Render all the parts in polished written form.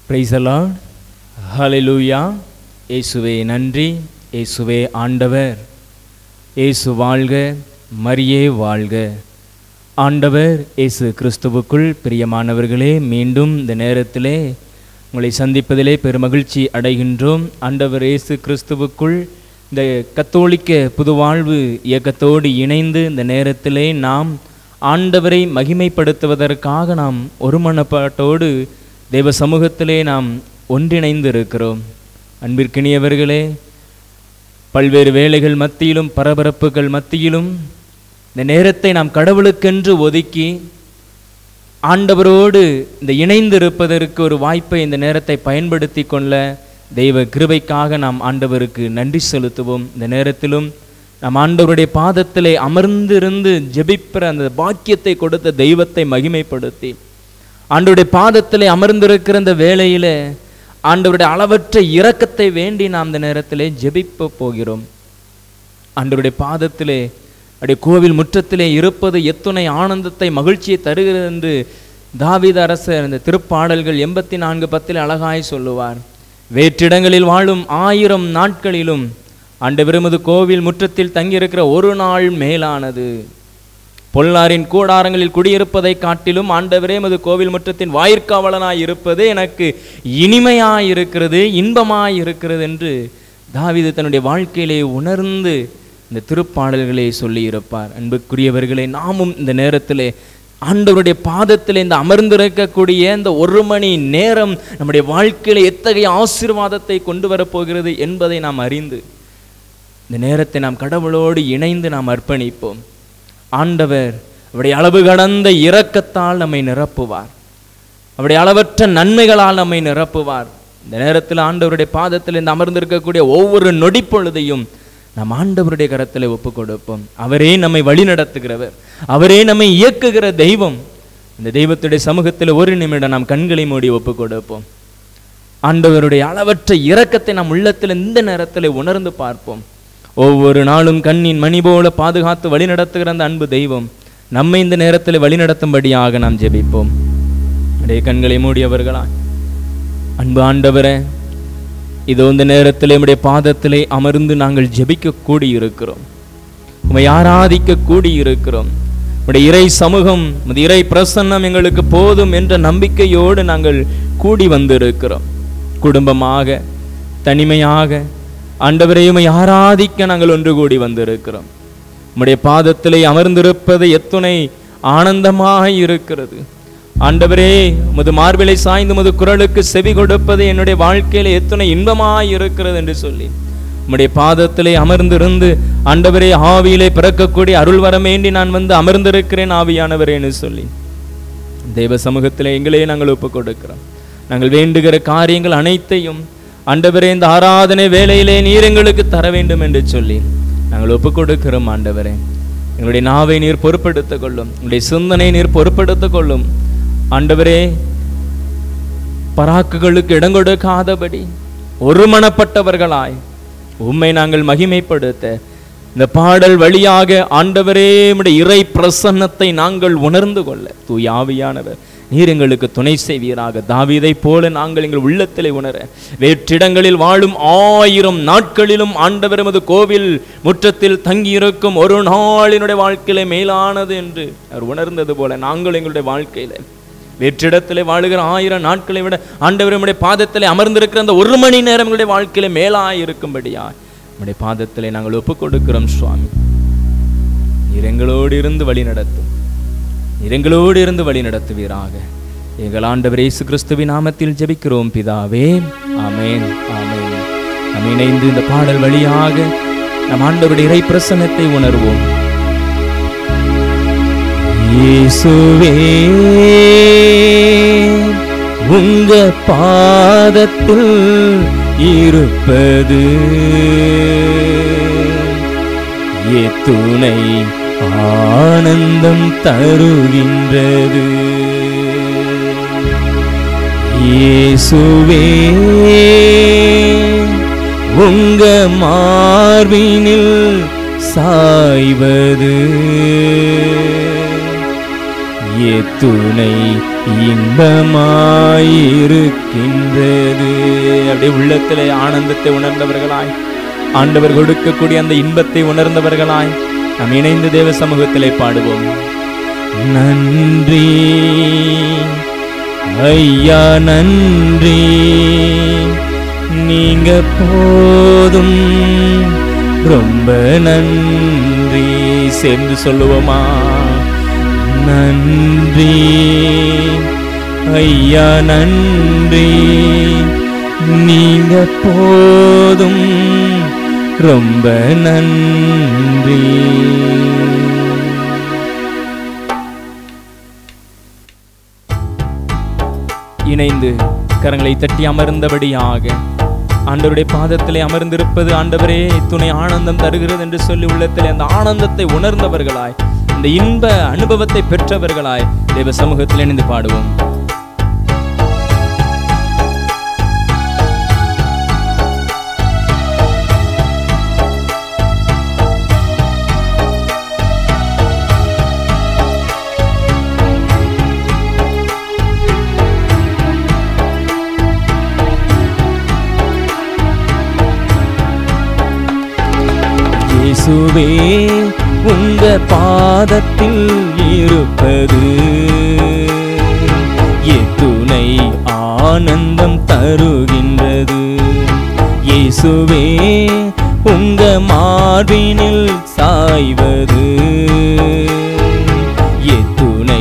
Price the Lord. ஹல்லேலூயா. இயேசுவே நன்றி, இயேசுவே ஆண்டவர், இயேசு வாழ்க, மரியே வாழ்க. ஆண்டவர் இயேசு கிறிஸ்துவுக்குள் பிரியமானவர்களே, மீண்டும் இந்த நேரத்திலே உங்களை சந்திப்பதிலே பெருமகிழ்ச்சி அடைகின்றோம். ஆண்டவர் இயேசு கிறிஸ்துவுக்குள் இந்த கத்தோலிக்க புதுவாழ்வு இயக்கத்தோடு இணைந்து இந்த நேரத்திலே நாம் ஆண்டவரை மகிமைப்படுத்துவதற்காக நாம் ஒருமனப்பாட்டோடு தேவ சமூகத்திலே நாம் ஒன்றிணைந்து இருக்கிறோம். அன்பிற்கினியவர்களே, பல்வேறு வேலைகள் மத்தியிலும் பரபரப்புகள் மத்தியிலும் இந்த நேரத்தை நாம் கடவுளுக்கென்று ஒதுக்கி ஆண்டவரோடு இந்த இணைந்திருப்பதற்கு ஒரு வாய்ப்பை இந்த நேரத்தை பயன்படுத்தி கொள்ள தெய்வ கிருபைக்காக நாம் ஆண்டவருக்கு நன்றி செலுத்துவோம். இந்த நேரத்திலும் நாம் ஆண்டவருடைய பாதத்திலே அமர்ந்திருந்து ஜெபிக்கிற அந்த பாக்கியத்தை கொடுத்த தெய்வத்தை மகிமைப்படுத்தி ஆண்டவருடைய பாதத்திலே அமர்ந்திருக்கிற இந்த வேளையிலே ஆண்டவருடைய அளவற்ற இரக்கத்தை வேண்டி நாம் இந்த நேரத்திலே ஜெபிக்க போகிறோம். ஆண்டவருடைய பாதத்திலே அப்படியே கோவில் முற்றத்திலே இருப்பது எத்துணை ஆனந்தத்தை மகிழ்ச்சியை தருகிறது என்று தாவீது அரசர் இந்த திருப்பாடல்கள் 84:10 அழகாய் சொல்லுவார். வேற்றிடங்களில் வாழும் 1000 நாட்களிலும் ஆண்டவரது கோவில் முற்றத்தில் தங்கியிருக்கிற ஒரு நாள் மேலானது. பொல்லாரின் கூடாரங்களில் குடியிருப்பதை காட்டிலும் ஆண்டவரே மது கோவில் முற்றத்தின் வாயிற்காவலனாய் இருப்பது எனக்கு இனிமையாய் இருக்கிறது, இன்பமாய் இருக்கிறது என்று தாவீது தன்னுடைய வாழ்க்கையிலே உணர்ந்து இந்த திருப்பாடல்களை சொல்லி இருப்பார். அன்புக்குரியவர்களே, நாமும் இந்த நேரத்திலே ஆண்டவருடைய பாதத்தில் இந்த அமர்ந்திருக்கக்கூடிய இந்த 1 மணி நேரம் நம்முடைய வாழ்க்கையில எத்தகைய ஆசீர்வாதத்தை கொண்டு வரப்போகிறது என்பதை நாம் அறிந்து இந்த நேரத்தை நாம் கடவுளோடு இணைந்து நாம் அர்ப்பணிப்போம். ஆண்டவர் அவருடைய அளவு கடந்த இரக்கத்தால் நம்மை நிரப்புவார், அவருடைய அளவற்ற நன்மைகளால் நம்மை நிரப்புவார். இந்த நேரத்தில் ஆண்டவருடைய பாதத்தில் இந்த அமர்ந்திருக்கக்கூடிய ஒவ்வொரு நொடி பொழுதையும் நாம் ஆண்டவருடைய கரத்தில் ஒப்பு கொடுப்போம். அவரே நம்மை வழி நடத்துகிறவர், அவரே நம்மை இயக்குகிற தெய்வம். இந்த தெய்வத்துடைய சமூகத்தில் ஒரு நிமிடம் நாம் கண்களை மூடி ஒப்பு கொடுப்போம். ஆண்டவருடைய அளவற்ற இரக்கத்தை நாம் உள்ளத்தில் இந்த நேரத்தில் உணர்ந்து பார்ப்போம். ஒவ்வொரு நாளும் கண்ணின் மணி போல பாதுகாத்து வழி நடத்துகிற அந்த அன்பு தெய்வம் நம்மை இந்த நேரத்தில் வழி நடத்தும்படியாக நாம் ஜெபிப்போம். அப்படியே கண்களை மூடியவர்களா, அன்பு ஆண்டவரே, இதோ இந்த நேரத்தில் நம்முடைய பாதத்திலே அமர்ந்து நாங்கள் ஜெபிக்க கூடி இருக்கிறோம், உம்மை ஆராதிக்க கூடி இருக்கிறோம். உம்முடைய இறை சமூகம், இறை பிரசன்னம் எங்களுக்கு போதும் என்ற நம்பிக்கையோடு நாங்கள் கூடி வந்திருக்கிறோம். குடும்பமாக, தனிமையாக ஆண்டவரை உம்மை ஆராதிக்க நாங்கள் ஒன்று கூடி வந்திருக்கிறோம். உம்முடைய பாதத்திலே அமர்ந்திருப்பது எத்துணை ஆனந்தமாக இருக்கிறது. ஆண்டவரே, உமது மார்பிலை சாய்ந்து உமது குரலுக்கு செவி கொடுப்பது என்னுடைய வாழ்க்கையில எத்தனை இன்பமாய் இருக்கிறது என்று சொல்லி உம்முடைய பாதத்திலே அமர்ந்திருந்து ஆண்டவரே, ஆவியிலே பிறக்கக்கூடிய அருள் வரமேண்டி நான் வந்து அமர்ந்திருக்கிறேன் ஆவியானவரேன்னு சொல்லி தெய்வ சமூகத்திலே எங்களே நாங்கள் ஒப்பு கொடுக்கிறோம். நாங்கள் வேண்டுகிற காரியங்கள் அனைத்தையும் ஆண்டவரே இந்த ஆராதனை வேளையிலே நீர் எங்களுக்கு தர வேண்டும் என்று சொல்லி நாங்கள் ஒப்பு கொடுக்கிறோம். ஆண்டவரே, எங்களுடைய நாவை நீர் பொறுப்படுத்திக் கொள்ளும், உங்களுடைய சிந்தனை நீர் பொறுப்படுத்திக் கொள்ளும். ஆண்டவரே, பராக்குகளுக்கு இடம் கொடுக்காதபடி ஒருமனப்பட்டவர்களாய் உம்மை நாங்கள் மகிமைப்படுத்த இந்த பாடல் வழியாக ஆண்டவரே உம்முடைய இறை பிரசன்னத்தை நாங்கள் உணர்ந்து கொள்ள தூய ஆவியானவர் நீர் எங்களுக்கு துணை செய்வீராக. தாவீதை போல நாங்கள் எங்கள் உள்ளத்திலே உணர வேற்றிடங்களில் வாழும் 1000 நாட்களிலும் ஆண்டவர் எமது கோவில் முற்றத்தில் தங்கியிருக்கும் ஒரு நாளினுடைய வாழ்க்கையிலே மேலானது என்று அவர் உணர்ந்தது போல நாங்கள் எங்களுடைய வாழ்க்கையில வேற்றிடத்திலே வாழுகிற 1000 நாட்களை விட ஆண்டவர் நம்முடைய பாதத்திலே அமர்ந்திருக்கிற அந்த 1 மணி நேரம் எங்களுடைய வாழ்க்கையிலே மேலாய் இருக்கும்படியா நம்முடைய பாதத்திலே நாங்கள் ஒப்புக் கொடுக்கிறோம். சுவாமி, நீர் எங்களோடு இருந்து வழி நடத்தும், நீர் எங்களோடு இருந்து வழி நடத்துவீராக. எங்கள் ஆண்டவர் இயேசு கிறிஸ்துவின் நாமத்தில் ஜெபிக்கிறோம் பிதாவே, ஆமென், ஆமென். நாம் இணைந்து இந்த பாடல் வழியாக நம் ஆண்டவருடைய இறை பிரசன்னத்தை உணர்வோம். இயேசுவே, உங்க பாதத்தில் இருப்பது எத்துணை ஆனந்தம் தருகின்றது. இயேசுவே, உங்க மார்பினில் சாய்வது எத்துணை இன்பமாயிருக்கின்றது. அப்படியே உள்ளத்திலே ஆனந்தத்தை உணர்ந்தவர்களாய், ஆண்டவர் கொடுக்கக்கூடிய அந்த இன்பத்தை உணர்ந்தவர்களாய் நாம் இணைந்து தேவ சமூகத்திலே பாடுவோம். நன்றி ஐயா நன்றி, நீங்க போதும் ரொம்ப நன்றி. சேர்ந்து சொல்லுவோமா? நன்றி ஐயா நன்றி, நீங்க போதும் ரொம்ப நன்றி. இணைந்து கரங்களை தட்டி அமர்ந்தபடியாக ஆண்டவருடைய பாதத்திலே அமர்ந்திருப்பது ஆண்டவரே துணை ஆனந்தம் தருகிறது என்று சொல்லி உள்ளத்திலே அந்த ஆனந்தத்தை உணர்ந்தவர்களாய், இந்த இன்ப அனுபவத்தை பெற்றவர்களாய் தேவ சமூகத்தில் இணைந்து பாடுவோம். இயேசுவே உங்க பாதத்தில் இருப்பது எத்துணை ஆனந்தம் தருகின்றது. இயேசுவே உங்க மார்பினில் சாய்வது எத்துணை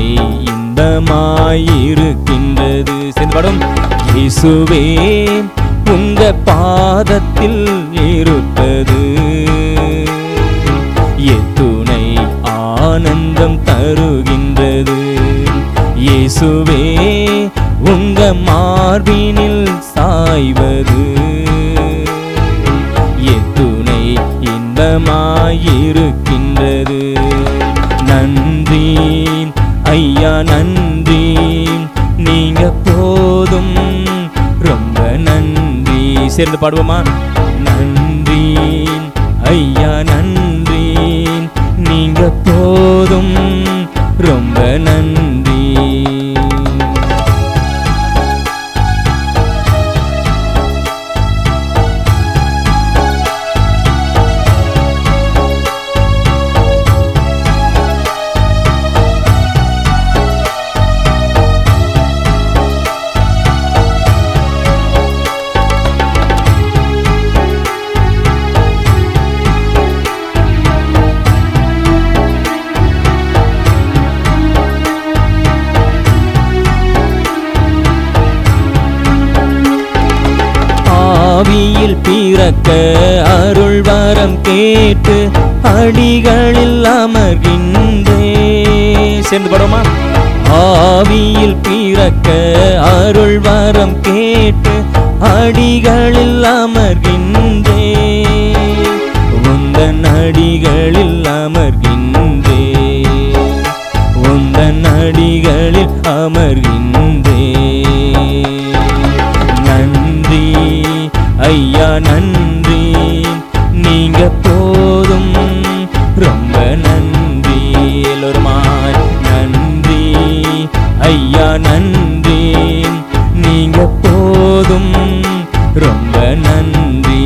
இன்பமாயிருக்கின்றது. சென்றபடும் இயேசுவே உங்க பாதத்தில் இருப்பது எத்துணை ஆனந்தம் தருகின்றது. இயேசுவே உங்க மார்பினில் சாய்வது எத்துணை இன்பமாயிருக்கின்றது. நன்றி ஐயா நன்றி, நீங்க போதும் ரொம்ப நன்றி. சேர்ந்து பாடுவோமா? நன்றி ஐயா நன்றி, நீங்க போதும் ரொம்ப நன்றி. ஆவியில் பிறக்க அருள் வரம் கேட்டு அடிகளில் அமர்கின்றே. சேர்ந்து பாடுமா? ஆவியில் பிறக்க அருள் வரம் கேட்டு அடிகளில் அமர்கின்றே. உந்தன் அடிகளில் அமர்கின்றே, உந்தன் அடிகளில் அமர்கின்றே. நன்றி ஐயா நன்றி, நீங்க போதும் ரொம்ப நன்றி. எல்லோருமாய் நன்றி ஐயா நன்றி, நீங்க போதும் ரொம்ப நன்றி.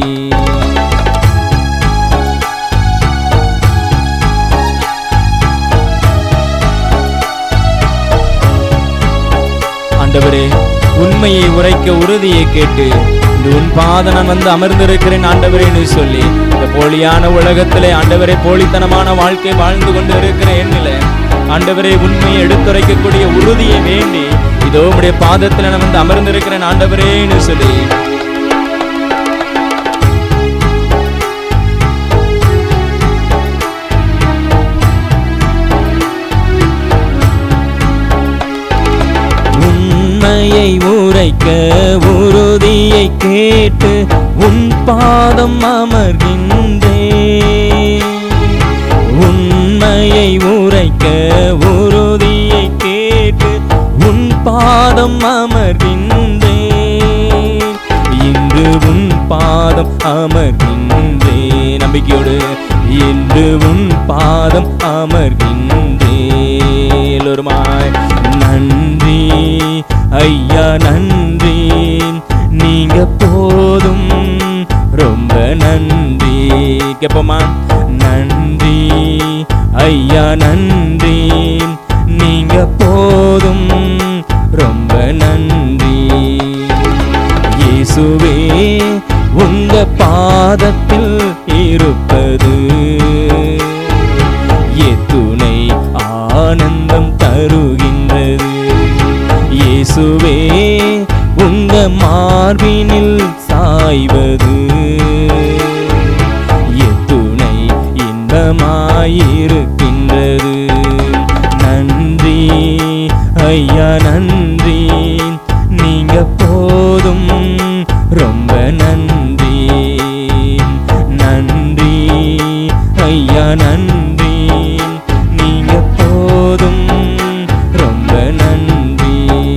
ஆண்டவரே உண்மையை உரைக்க உறுதியை கேட்டு உன் பாதம் நான் வந்து அமர்ந்திருக்கிறேன் ஆண்டவரேன்னு சொல்லி இந்த போலியான உலகத்திலே ஆண்டவரே போலித்தனமான வாழ்க்கை வாழ்ந்து கொண்டு இருக்கிற எண்ணில ஆண்டவரே உண்மையை எடுத்துரைக்கக்கூடிய உறுதியை வேண்டி இதோ உடைய பாதத்தில் நான் வந்து அமர்ந்திருக்கிறேன் ஆண்டவரேன்னு சொல்லி உண்மையை உரைக்க உறுதியை கேட்டு உன் பாதம் அமர்கின்றேன். உண்மையை உரைக்க உறுதியை கேட்டு உன் பாதம் அமர்கின்றேன். இன்று உன் பாதம் அமர்கின்றேன். நம்பிக்கையோடு இன்று உன் பாதம் அமர்கின்றேன். எல்லோருமாய் பாடுவோமா? நன்றி ஐயா நன்றி, நீங்க போதும் ரொம்ப நன்றி. இயேசுவே உங்க பாதத்தில் இருப்பது எத்துணை ஆனந்தம் தருகின்றது. இயேசுவே உங்க மார்பினில் சாய்வது எத்துணை இன்பமாயிருக்கின்றது. நன்றி ஐயா நன்றி, நீங்க போதும் ரொம்ப நன்றி. நன்றி ஐயா நன்றி, நீங்க போதும் ரொம்ப நன்றி.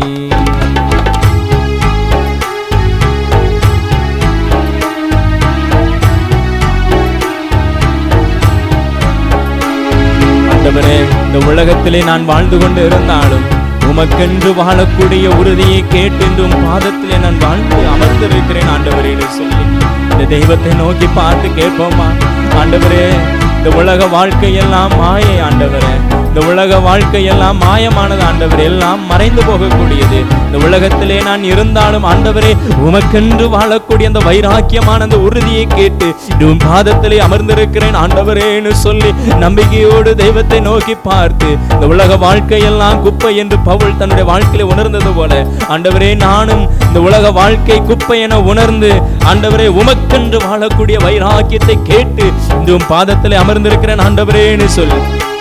ஆண்டவரே, இந்த உலகத்திலே நான் வாழ்ந்து கொண்டு இருந்தாலும் உமக்கென்று வாழக்கூடிய உறுதியை கேட்டு இன்றும் பாதத்திலே நான் வாழ்ந்து அமர்ந்திருக்கிறேன் ஆண்டவரே சொல்லி இந்த தெய்வத்தை நோக்கி பார்த்து கேட்போமா? ஆண்டவரே, இந்த உலக வாழ்க்கையெல்லாம் மாயை ஆண்டவரே, இந்த உலக வாழ்க்கையெல்லாம் மாயமானது ஆண்டவரே, எல்லாம் மறைந்து போகக்கூடியது. இந்த உலகத்திலே நான் இருந்தாலும் ஆண்டவரே, உமக்கென்று வாழக்கூடிய அந்த வைராக்கியமான அந்த உறுதியை கேட்டு இதுவும் பாதத்திலே அமர்ந்திருக்கிறேன் ஆண்டவரேன்னு சொல்லி நம்பிக்கையோடு தெய்வத்தை நோக்கி பார்த்து இந்த உலக வாழ்க்கையெல்லாம் குப்பை என்று பவுல் தன்னுடைய வாழ்க்கையில உணர்ந்தது போல ஆண்டவரே, நானும் இந்த உலக வாழ்க்கை குப்பை என உணர்ந்து ஆண்டவரே உமக்கென்று வாழக்கூடிய வைராக்கியத்தை கேட்டு இதுவும் பாதத்திலே அமர்ந்திருக்கிறேன் ஆண்டவரேன்னு சொல்லி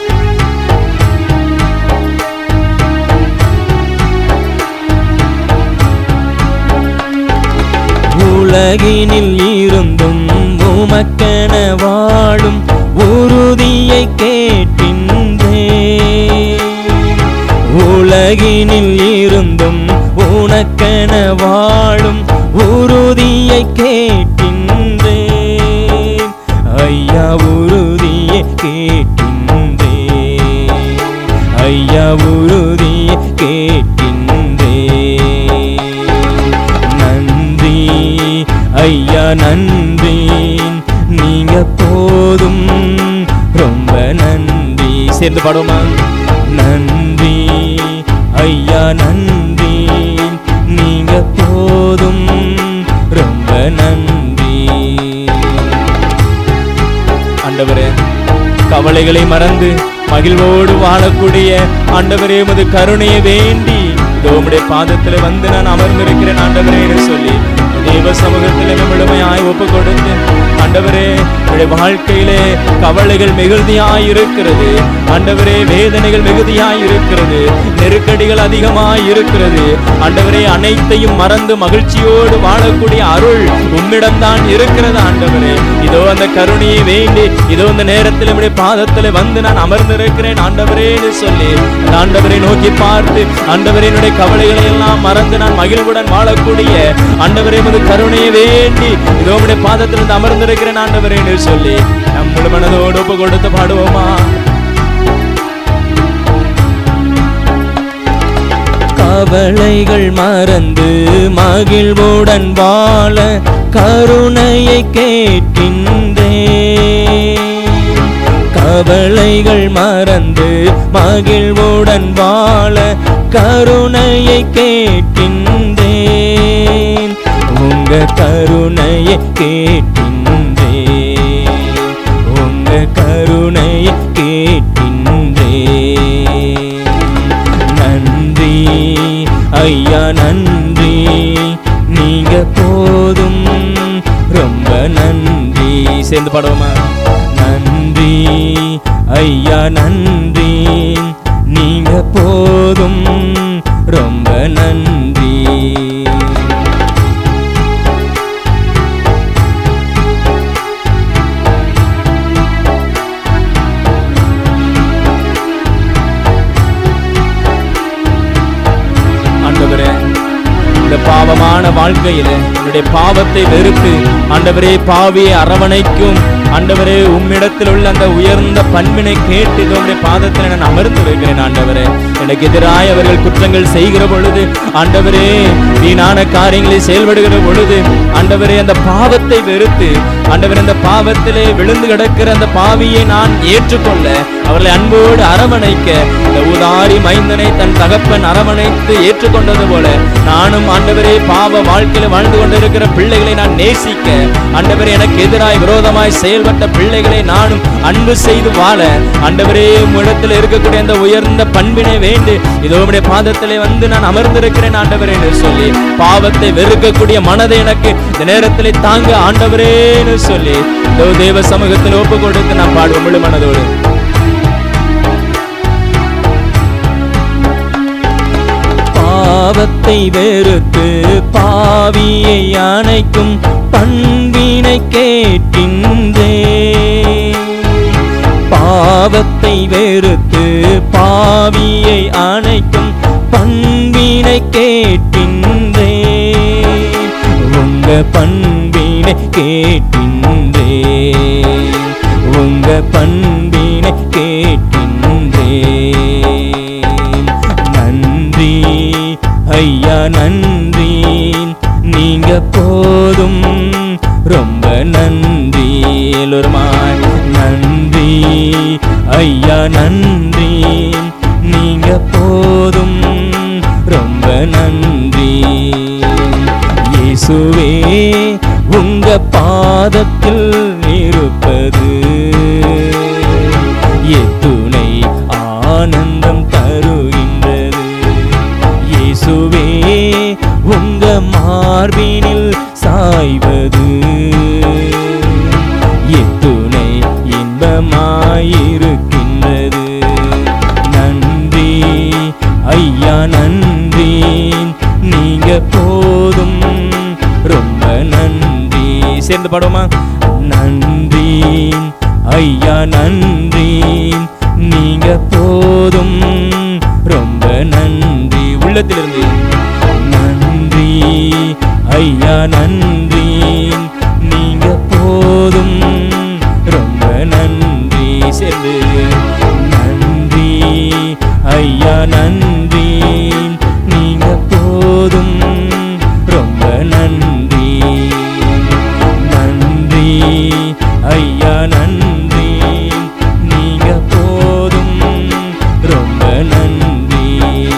உலகினில் இருந்தும் உமக்கென வாழும் உறுதியை கேட்கின்றேன். உலகினில் இருந்தும் உனக்கென வாழும் உறுதியை கேட்கின்றேன். ஐயா உறுதியை கேட்கின்றேன். ஐயா உறுதியை கேட்கின்றேன். நன்றி ஐயா நன்றி, நீங்க போதும் ரொம்ப நன்றி. சேர்ந்து பாடுவோமா? நன்றி ஐயா நன்றி, நீங்க போதும் ரொம்ப நன்றி. ஆண்டவரே, கவலைகளை மறந்து மகிழ்வோடு வாழக்கூடிய ஆண்டவரே, உமது கருணையை வேண்டி உம்முடைய பாதத்தில் வந்து நான் அமர்ந்திருக்கிறேன் ஆண்டவரே சொல்லி தேவ சமூகத்தில் முழுமையாய் ஒப்பு கொடுத்து ஆண்டவரே, உடைய வாழ்க்கையிலே கவலைகள் மிகுதியாய் இருக்கிறது ஆண்டவரே, வேதனைகள் மிகுதியாய் இருக்கிறது, நெருக்கடிகள் அதிகமாய் இருக்கிறது ஆண்டவரே. அனைத்தையும் மறந்து மகிழ்ச்சியோடு வாழக்கூடிய அருள் உம்மிடம்தான் இருக்கிறது ஆண்டவரே. இதோ அந்த கருணையை வேண்டி இதோ இந்த நேரத்தில் உடைய பாதத்தில் வந்து நான் அமர்ந்திருக்கிறேன் ஆண்டவரேன்னு சொல்லி ஆண்டவரை நோக்கி பார்த்து ஆண்டவரே, என்னுடைய கவலைகளை எல்லாம் மறந்து நான் மகிழ்வுடன் வாழக்கூடிய ஆண்டவரே உமது கருணையை வேண்டி இதோ உடைய பாதத்தில் அமர்ந்திருக்கிறேன் ஆண்டவரேன்னு சொல்லி நம் முழு மனதோடு ஒப்பு கொடுத்து பாடுவோமா? கவலைகள் மறந்து மகிழ்வுடன் வாழ கருணையை கேட்கின்றேன். கவலைகள் மறந்து மகிழ்வுடன் வாழ கருணையை கேட்கின்றேன். உங்க கருணையை கேட்கின்றேன். உங்க கருணையை கேட்கின்றேன். நன்றி ஐயா நன்றி, நீங்க போதும் ரொம்ப நன்றி. சேர்ந்து பாடுவோமா? நன்றி ஐயா நன்றி, நீங்க போதும் ரொம்ப நன்றி. ஆண்டவரே, இந்த பாவமான உண்மையான வாழ்க்கையில என்னுடைய பாவத்தை வெறுத்து ஆண்டவரே பாவியை அரவணைக்கும் ஆண்டவரே உம்மிடத்தில் உள்ள அந்த உயர்ந்த பண்பினை கேட்டு உம்முடைய பாதத்தில் நான் அமர்ந்து இருக்கிறேன். ஆண்டவரே எனக்கு எதிராக அவர்கள் குற்றங்கள் செய்கிற பொழுது ஆண்டவரே வீணான காரியங்களை செயல்படுகிற பொழுது ஆண்டவரே அந்த பாவத்தை வெறுத்து ஆண்டவரே அந்த பாவத்திலே விழுந்து கிடக்கிற அந்த பாவியை நான் ஏற்றுக்கொள்ள அவர்களை அன்போடு அரவணைக்க இந்த ஊதாரி மைந்தனை தன் தகப்பன் அரவணைத்து ஏற்றுக்கொண்டது போல நானும் ஆண்டவரே பாவ வாழ்க்கையில வாழ்ந்து கொண்டிருக்கிற பிள்ளைகளை நான் நேசிக்க ஆண்டவரே எனக்கு எதிராய் விரோதமாய் செயல்பட்ட பிள்ளைகளை நானும் அன்பு செய்து வாழ ஆண்டவரே உம்மிடத்தில் இருக்கக்கூடிய அந்த உயர்ந்த பண்பினை வேண்டு இதோ உம்முடைய பாதத்திலே வந்து நான் அமர்ந்திருக்கிறேன் ஆண்டவரேன்னு சொல்லி பாவத்தை வெறுக்கக்கூடிய மனதை எனக்கு இந்த நேரத்திலே தாங்க ஆண்டவரேன்னு சொல்லி இதோ தேவ சமூகத்தில் ஒப்பு கொடுத்து நான் பாடுவோம் முழு மனதோடு. பாவத்தை வெறுத்து பாவியை அணைக்கும் பண்பினை கேட்கின்றே. பாவத்தை வெறுத்து பாவியை அணைக்கும் பண்பினை கேட்கின்றே. உங்க பண்பினை கேட்கின்றே. உங்க பண்பினை கேட்கின்றே. நன்றி ஐயா நன்றி, நீங்க போதும் ரொம்ப நன்றி. எல்லோருமாய் நன்றி ஐயா நன்றி, நீங்க போதும் ரொம்ப நன்றி. இயேசுவே உங்க பாதத்தில் இருப்பது எத்துணை ஆனந்தம் தருகின்றது. இயேசுவே உங்க மார்பினில் சாய்வது எத்துணை இன்பமாயிருக்கின்றது. நன்றி ஐயா நன்றி, நீங்க போதும் ரொம்ப நன்றி. சேர்ந்து பாடுவோமா? நன்றி ஐயா நன்றி, நீங்க போதும் ரொம்ப நன்றி. உள்ளத்திலிருந்து நன்றி ஐயா நன்றி, நீங்க போதும் ரொம்ப நன்றி. சேர்ந்து நன்றி ஐயா நன்றி, நீங்க போதும் ரொம்ப நன்றி. நன்றி ஐயா நன்றி, நீங்க போதும் ரொம்ப நன்றி.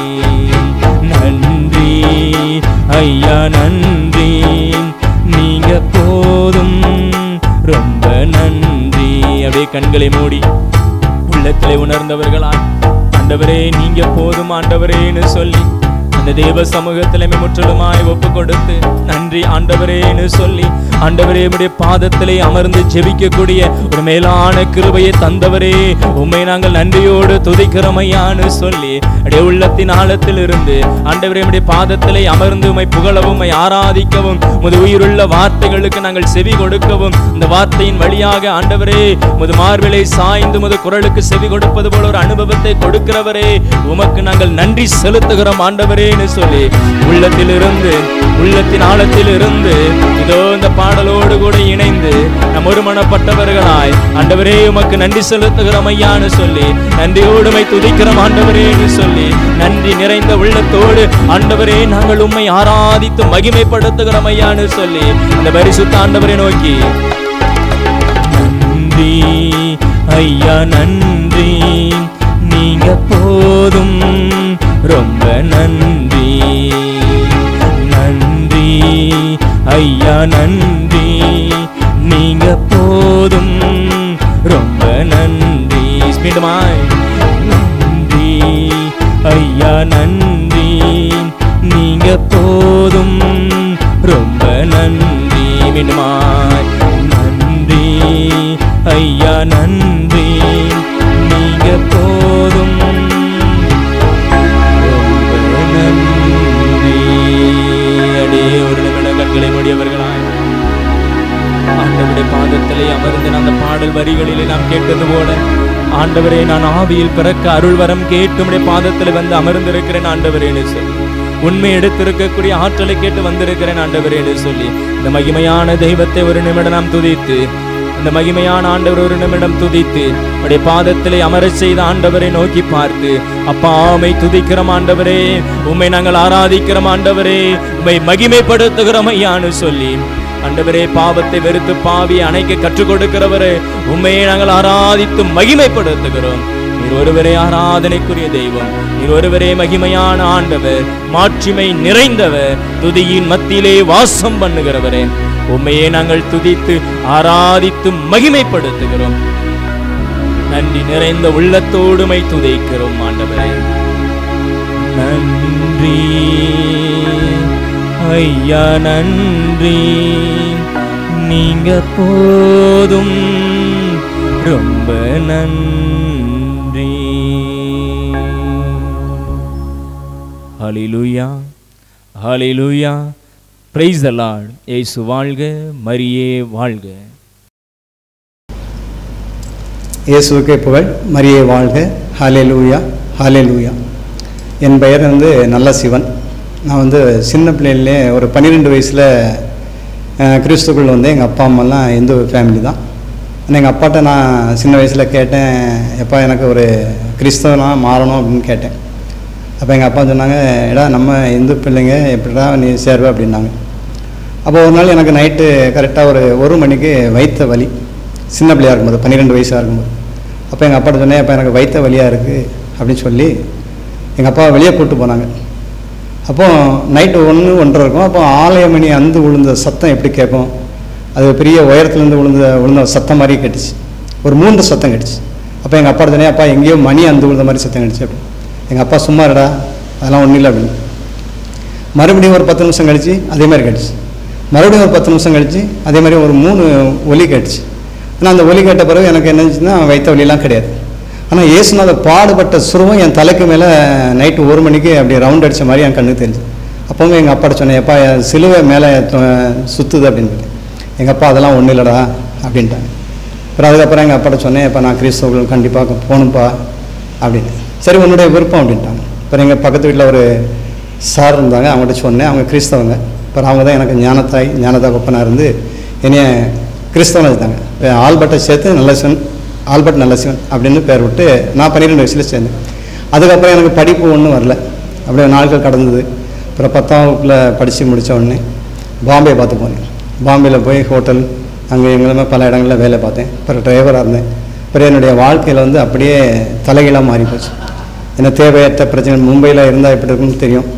நன்றி ஐயா நன்றி, நீங்க போதும் ரொம்ப நன்றி. அப்படியே கண்களை மூடி உள்ளத்திலே உணர்ந்தவர்களாய் ஆண்டவரே நீங்க போதும் ஆண்டவரேன்னு சொல்லி அந்த தேவ சமூகத்திலே முற்றிலுமாய் ஒப்பு கொடுத்து நன்றி ஆண்டவரேன்னு சொல்லி ஆண்டவரே உம்முடைய பாதத்திலே அமர்ந்து ஜெபிக்கக்கூடிய ஒரு மேலான கிருபையை தந்தவரே உம்மை நாங்கள் நன்றியோடு துதிக்கிறோம் ஐயான்னு சொல்லி அப்படியே உள்ளத்தின் ஆழத்தில் இருந்து ஆண்டவரே உம்முடைய பாதத்திலே அமர்ந்து உம்மை புகழவும் உம்மை ஆராதிக்கவும் உமது உயிருள்ள வார்த்தைகளுக்கு நாங்கள் செவி கொடுக்கவும் இந்த வார்த்தையின் வழியாக ஆண்டவரே உமது மார்பிலை சாய்ந்து உமது குரலுக்கு செவி கொடுப்பது போல ஒரு அனுபவத்தை கொடுக்கிறவரே உமக்கு நாங்கள் நன்றி செலுத்துகிறோம் ஆண்டவரே சொல்லி உள்ளத்தின் ஆழத்தில் இருந்து இதோ இந்த பாடலோடு கூட இணைந்து நம் ஒருமனப்பட்டவர்களாய் ஆண்டவரே உமக்கு நன்றி செலுத்துகிறோம் ஐயான்னு சொல்லி நன்றியோடு உம்மை துதிக்கிறோம் ஆண்டவரேன்னு சொல்லி நன்றி நிறைந்த உள்ளத்தோடு ஆண்டவரே நாங்கள் உம்மை ஆராதித்து மகிமைப்படுத்துகிறோம் ஐயான்னு சொல்லி அந்த பரிசுத்த ஆண்டவரை நோக்கி நன்றி ஐயா நன்றி, நீங்க போதும் ரொம்ப நன்றி. நன்றி ஐயா நன்றி, நீங்க போதும் ரொம்ப நன்றி. மீண்டுமாய் நன்றி ஐயா நன்றி, நீங்க போதும் ரொம்ப நன்றி. மீண்டுமாய் நன்றி ஐயா நன்றி, நீங்க போதும் ஆண்டவருடைய பாதத்திலே அமர்ந்து அந்த பாடல் வரிகளிலே நாம் கேட்டது போல ஆண்டவரே நான் ஆவியில் பிறக்க அருள் வரம் கேட்டு உம்முடைய பாதத்தில் வந்து அமர்ந்திருக்கிறேன் ஆண்டவரேன்னு சொல்லி உண்மை எடுத்திருக்கக்கூடிய ஆற்றலை கேட்டு வந்திருக்கிறேன் ஆண்டவரே என்று சொல்லி இந்த மகிமையான தெய்வத்தை ஒரு நிமிடம் நாம் துதித்து, அந்த மகிமையான ஆண்டவர் ஒரு நிமிடம் துதித்து அவருடைய பாதத்திலே அமரச் செய்த ஆண்டவரை நோக்கி பார்த்து, அப்பா உம்மை துதிக்கிறோம் ஆண்டவரே, உம்மை நாங்கள் ஆராதிக்கிறோம் ஆண்டவரே, உம்மை மகிமைப்படுத்துகிறோம் ஐயான்னு சொல்லி, ஆண்டவரே பாவத்தை வெறுத்து பாவியை அணைக்க கற்றுக் கொடுக்கிறவரே, உம்மையை நாங்கள் ஆராதித்து மகிமைப்படுத்துகிறோம். நீர் ஒருவரே ஆராதனைக்குரிய தெய்வம், நீர் ஒருவரே மகிமையான ஆண்டவர், மாட்சிமை நிறைந்தவர், துதியின் மத்தியிலே வாசம் பண்ணுகிறவரே, உம்மையே நாங்கள் துதித்து ஆராதித்து மகிமைப்படுத்துகிறோம். நன்றி நிறைந்த உள்ளத்தோடுமை துதிக்கிறோம் ஆண்டவரே. நன்றி ஐயா நன்றி, நீங்க போதும் ரொம்ப நன்றி. Hallelujah hallelujah. Praise the Lord. இயேசு வாழ்க, மரியே வாழ்க. இயேசுவுக்கே புகழ், மரியே வாழ்க. ஹல்லேலூயா ஹல்லேலூயா. என் பெயர் நல்ல சிவன். நான் சின்ன பிள்ளையிலே ஒரு 12 வயசில் கிறிஸ்துக்குள் எங்கள் அப்பா அம்மாலாம் இந்து ஃபேமிலி தான். ஆனால் எங்கள் அப்பாட்ட நான் சின்ன வயசில் கேட்டேன், எப்பா எனக்கு ஒரு கிறிஸ்தவனா மாறணும் அப்படின்னு கேட்டேன். அப்போ எங்கள் அப்பா சொன்னாங்க, எடா நம்ம இந்து பிள்ளைங்க எப்படிடா நீ சேர்வ அப்படின்னாங்க. அப்போ ஒரு நாள் எனக்கு நைட்டு கரெக்டாக ஒரு மணிக்கு வயிற்ற வலி, சின்ன பிள்ளையாக இருக்கும்போது 12 வயசாக இருக்கும்போது. அப்போ எங்கள் அப்பாட்ட சொன்னேன், அப்போ எனக்கு வயிற்ற வலியாக இருக்குது அப்படின்னு சொல்லி எங்கள் அப்பா வெளியே கூப்பிட்டு போனாங்க. அப்போது நைட்டு 1-1:30 இருக்கும். அப்போ ஆலயமணி அந்து விழுந்த சத்தம் எப்படி கேட்கும், அது பெரிய உயரத்துலேருந்து விழுந்த சத்தம் மாதிரி கேட்டுச்சு. ஒரு 3 சத்தம் கேட்டுச்சு. அப்போ எங்கள் அப்பா சொன்னேன், அப்பா எங்கேயோ மணி அந்து விழுந்த மாதிரி சத்தம் கேட்டுச்சு அப்படி. எங்கள் அப்பா சும்மா இருடா, அதெல்லாம் ஒன்றும் இல்லை அப்படின்னு. மறுபடியும் ஒரு 10 நிமிஷம் கழிச்சு அதே மாதிரி கேட்டுச்சு. மறுபடியும் ஒரு 10 நிமிஷம் கழிச்சு அதே மாதிரி ஒரு 3 ஒலி கேட்டுச்சு. ஆனால் அந்த ஒலி கேட்ட பிறகு எனக்கு என்னச்சுன்னா வயிற்ற வலியெல்லாம் கிடையாது. ஆனால் இயேசுநாத பாடுபட்ட சுருவம் என் தலைக்கு மேலே நைட்டு 1 மணிக்கு அப்படி ரவுண்ட் அடித்த மாதிரி என் கண்ணுக்கு தெரிஞ்சு. அப்போவுமே எங்கள் அப்பாட்ட சொன்னேன், எப்பா சிலுவை மேலே சுற்றுது அப்படின்னு. எங்கள் அப்பா அதெல்லாம் ஒன்றும் இல்லைடா அப்படின்ட்டாங்க. அப்புறம் அதுக்கப்புறம் எங்கள் அப்பாட்ட சொன்னேன், இப்போ நான் கிறிஸ்தவர்கள் கண்டிப்பாக போகணும்ப்பா அப்படின்னு. சரி உன்னுடைய விருப்பம் அப்படின்ட்டாங்க. அப்புறம் எங்கள் பக்கத்து வீட்டில் ஒரு சார் இருந்தாங்க, அவங்கள்ட்ட சொன்னேன், அவங்க கிறிஸ்தவங்க. அப்புறம் அவங்க தான் எனக்கு ஞானதா கொப்பனாக இருந்து என்னைய கிறிஸ்தவனை வச்சுட்டாங்க. இப்போ ஆல்பர்ட்டை சேர்த்து நல்லசிவன், ஆல்பர்ட் நல்லசிவன் அப்படின்னு பேர் விட்டு நான் 12 வயசில் சேர்ந்தேன். அதுக்கப்புறம் எனக்கு படிப்பு ஒன்றும் வரல, அப்படியே நாட்கள் கடந்தது. அப்புறம் 10ஆம் வகுப்பில் படித்து முடித்த உடனே பாம்பே பார்த்து போனேன். பாம்பேயில் போய் ஹோட்டல் அங்கே எங்களுமே பல இடங்களில் வேலை பார்த்தேன். அப்புறம் டிரைவராக இருந்தேன். அப்புறம் என்னுடைய வாழ்க்கையில் அப்படியே தலைகீழாக மாறி போச்சு. என்ன தேவையற்ற பிரச்சனை, மும்பையில் இருந்தால் எப்படி இருக்குன்னு தெரியும்.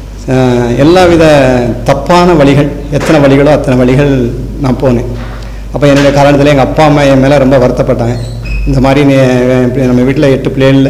எல்லா வித தப்பான வழிகள், எத்தனை வழிகளோ அத்தனை வழிகள் நான் போனேன். அப்போ என்னுடைய காரணத்தில் எங்கள் அப்பா அம்மா என் மேலே ரொம்ப வருத்தப்பட்டாங்க. இந்த மாதிரி நீ நம்ம வீட்டில் 8 பிள்ளைகளில்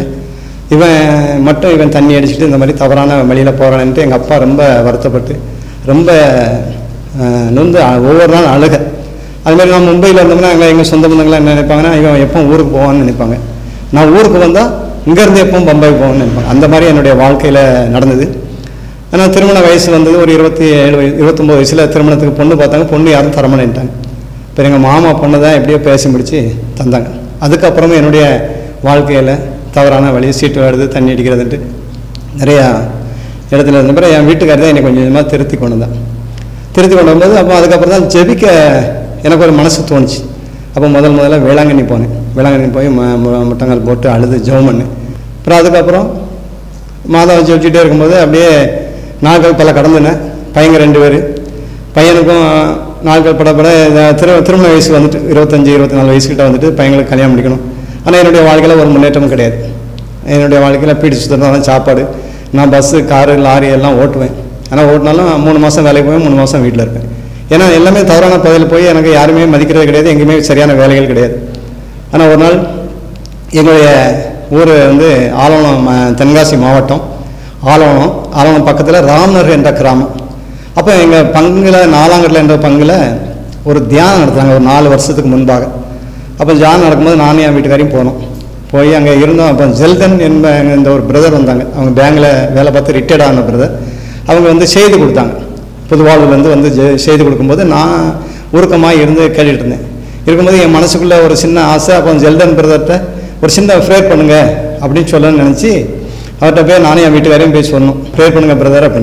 இவன் தண்ணி அடிச்சுட்டு இந்த மாதிரி தவறான வழியில் போகிறான்ட்டு எங்கள் அப்பா ரொம்ப வருத்தப்பட்டு ரொம்ப நொந்து ஒவ்வொரு நாள் அழுக. அதுமாதிரி நான் மும்பையில் இருந்தோம்னா எங்கள் சொந்த பந்தங்களாம் என்ன நினைப்பாங்கன்னா, இவன் எப்போ ஊருக்கு போவான்னு நினைப்பாங்க. நான் ஊருக்கு வந்தால் இங்கேருந்து எப்பவும் பம்பாய் போவேன்னு நினைப்பாங்க. அந்த மாதிரி என்னுடைய வாழ்க்கையில் நடந்தது. ஆனால் திருமண வயசு வந்தது ஒரு 29 வயசில் திருமணத்துக்கு பொண்ணு பார்த்தாங்க. பொண்ணு யாரும் தரமாட்டேன்ட்டாங்க. இப்போ எங்கள் மாமா பொண்ணை தான் எப்படியோ பேசி முடித்து தந்தாங்க. அதுக்கப்புறமா என்னுடைய வாழ்க்கையில் தவறான வழி, சீட்டு விளையாடுது, தண்ணி அடிக்கிறதுன்ட்டு நிறையா இடத்துல இருந்த பிறகு என் வீட்டுக்காரி தான் என்னை கொஞ்சம் கொஞ்சமாக திருத்தி கொண்டு வரும்போது அப்போ அதுக்கப்புறம் தான் ஜெபிக்க எனக்கு ஒரு மனசு தோணுச்சு. அப்போ முதல்ல வேளாங்கண்ணி போனேன். வேளாங்கண்ணி போய் முட்டங்கால் போட்டு அழுது ஜெபம் பண்ணேன். அப்புறம் அதுக்கப்புறம் மாதம் ஜெபிச்சுட்டே இருக்கும்போது அப்படியே நாட்கள் பல கடந்துனேன். பையங்க 2 பேர். பையனுக்கும் நாட்கள் படப்பட திருமண வயசு வந்துட்டு 25-24 வயசுக்கிட்ட வந்துட்டு பையங்களுக்கு கல்யாணம் முடிக்கணும். ஆனால் என்னுடைய வாழ்க்கையில் ஒரு முன்னேற்றமும் கிடையாது. என்னுடைய வாழ்க்கையில் பீடி சுத்தம் சாப்பாடு. நான் பஸ்ஸு, காரு, லாரி எல்லாம் ஓட்டுவேன். ஆனால் ஓட்டினாலும் 3 மாதம் வேலைக்கு போய் 3 மாதம் வீட்டில் இருப்பேன். ஏன்னா எல்லாமே தவறான பகுதியில் போய் எனக்கு யாருமே மதிக்கிறது கிடையாது, எங்கேயுமே சரியான வேலைகள் கிடையாது. ஆனால் ஒரு நாள் எங்களுடைய ஊர் ஆலவனம், தென்காசி மாவட்டம் ஆலவனம் பக்கத்தில் ராம்நகர் என்ற கிராமம். அப்போ எங்கள் பங்கில் 4ஆங்கட்டில் என்ற பங்கில் ஒரு தியானம் நடத்துகிறாங்க ஒரு 4 வருஷத்துக்கு முன்பாக. அப்போ தியானம் நடக்கும்போது நானும் என் வீட்டுக்காரையும் போய் அங்கே இருந்தோம். அப்போ ஜெல்தன் இந்த ஒரு பிரதர் வந்தாங்க. அவங்க பேங்கில் வேலை பார்த்து ரிட்டையர்ட் ஆன பிரதர். அவங்க செய்தி கொடுத்தாங்க. புதுவாழ்வுலேருந்து செய்தி கொடுக்கும்போது நான் உருக்கமாக இருந்து கேட்டுட்டு இருந்தேன். இருக்கும்போது என் மனசுக்குள்ளே ஒரு சின்ன ஆசை. அப்போ ஜெல்தன் பிரதர்கிட்ட ஒரு சின்ன ப்ரேயர் பண்ணுங்க அப்படின்னு சொல்லணும்னு நினச்சி அவர்கிட்ட போய் நானும் என் வீட்டுக்காரையும் போய் சொன்னோம், ப்ரேயர் பண்ணுங்கள் பிரதர் அப்படின்னு.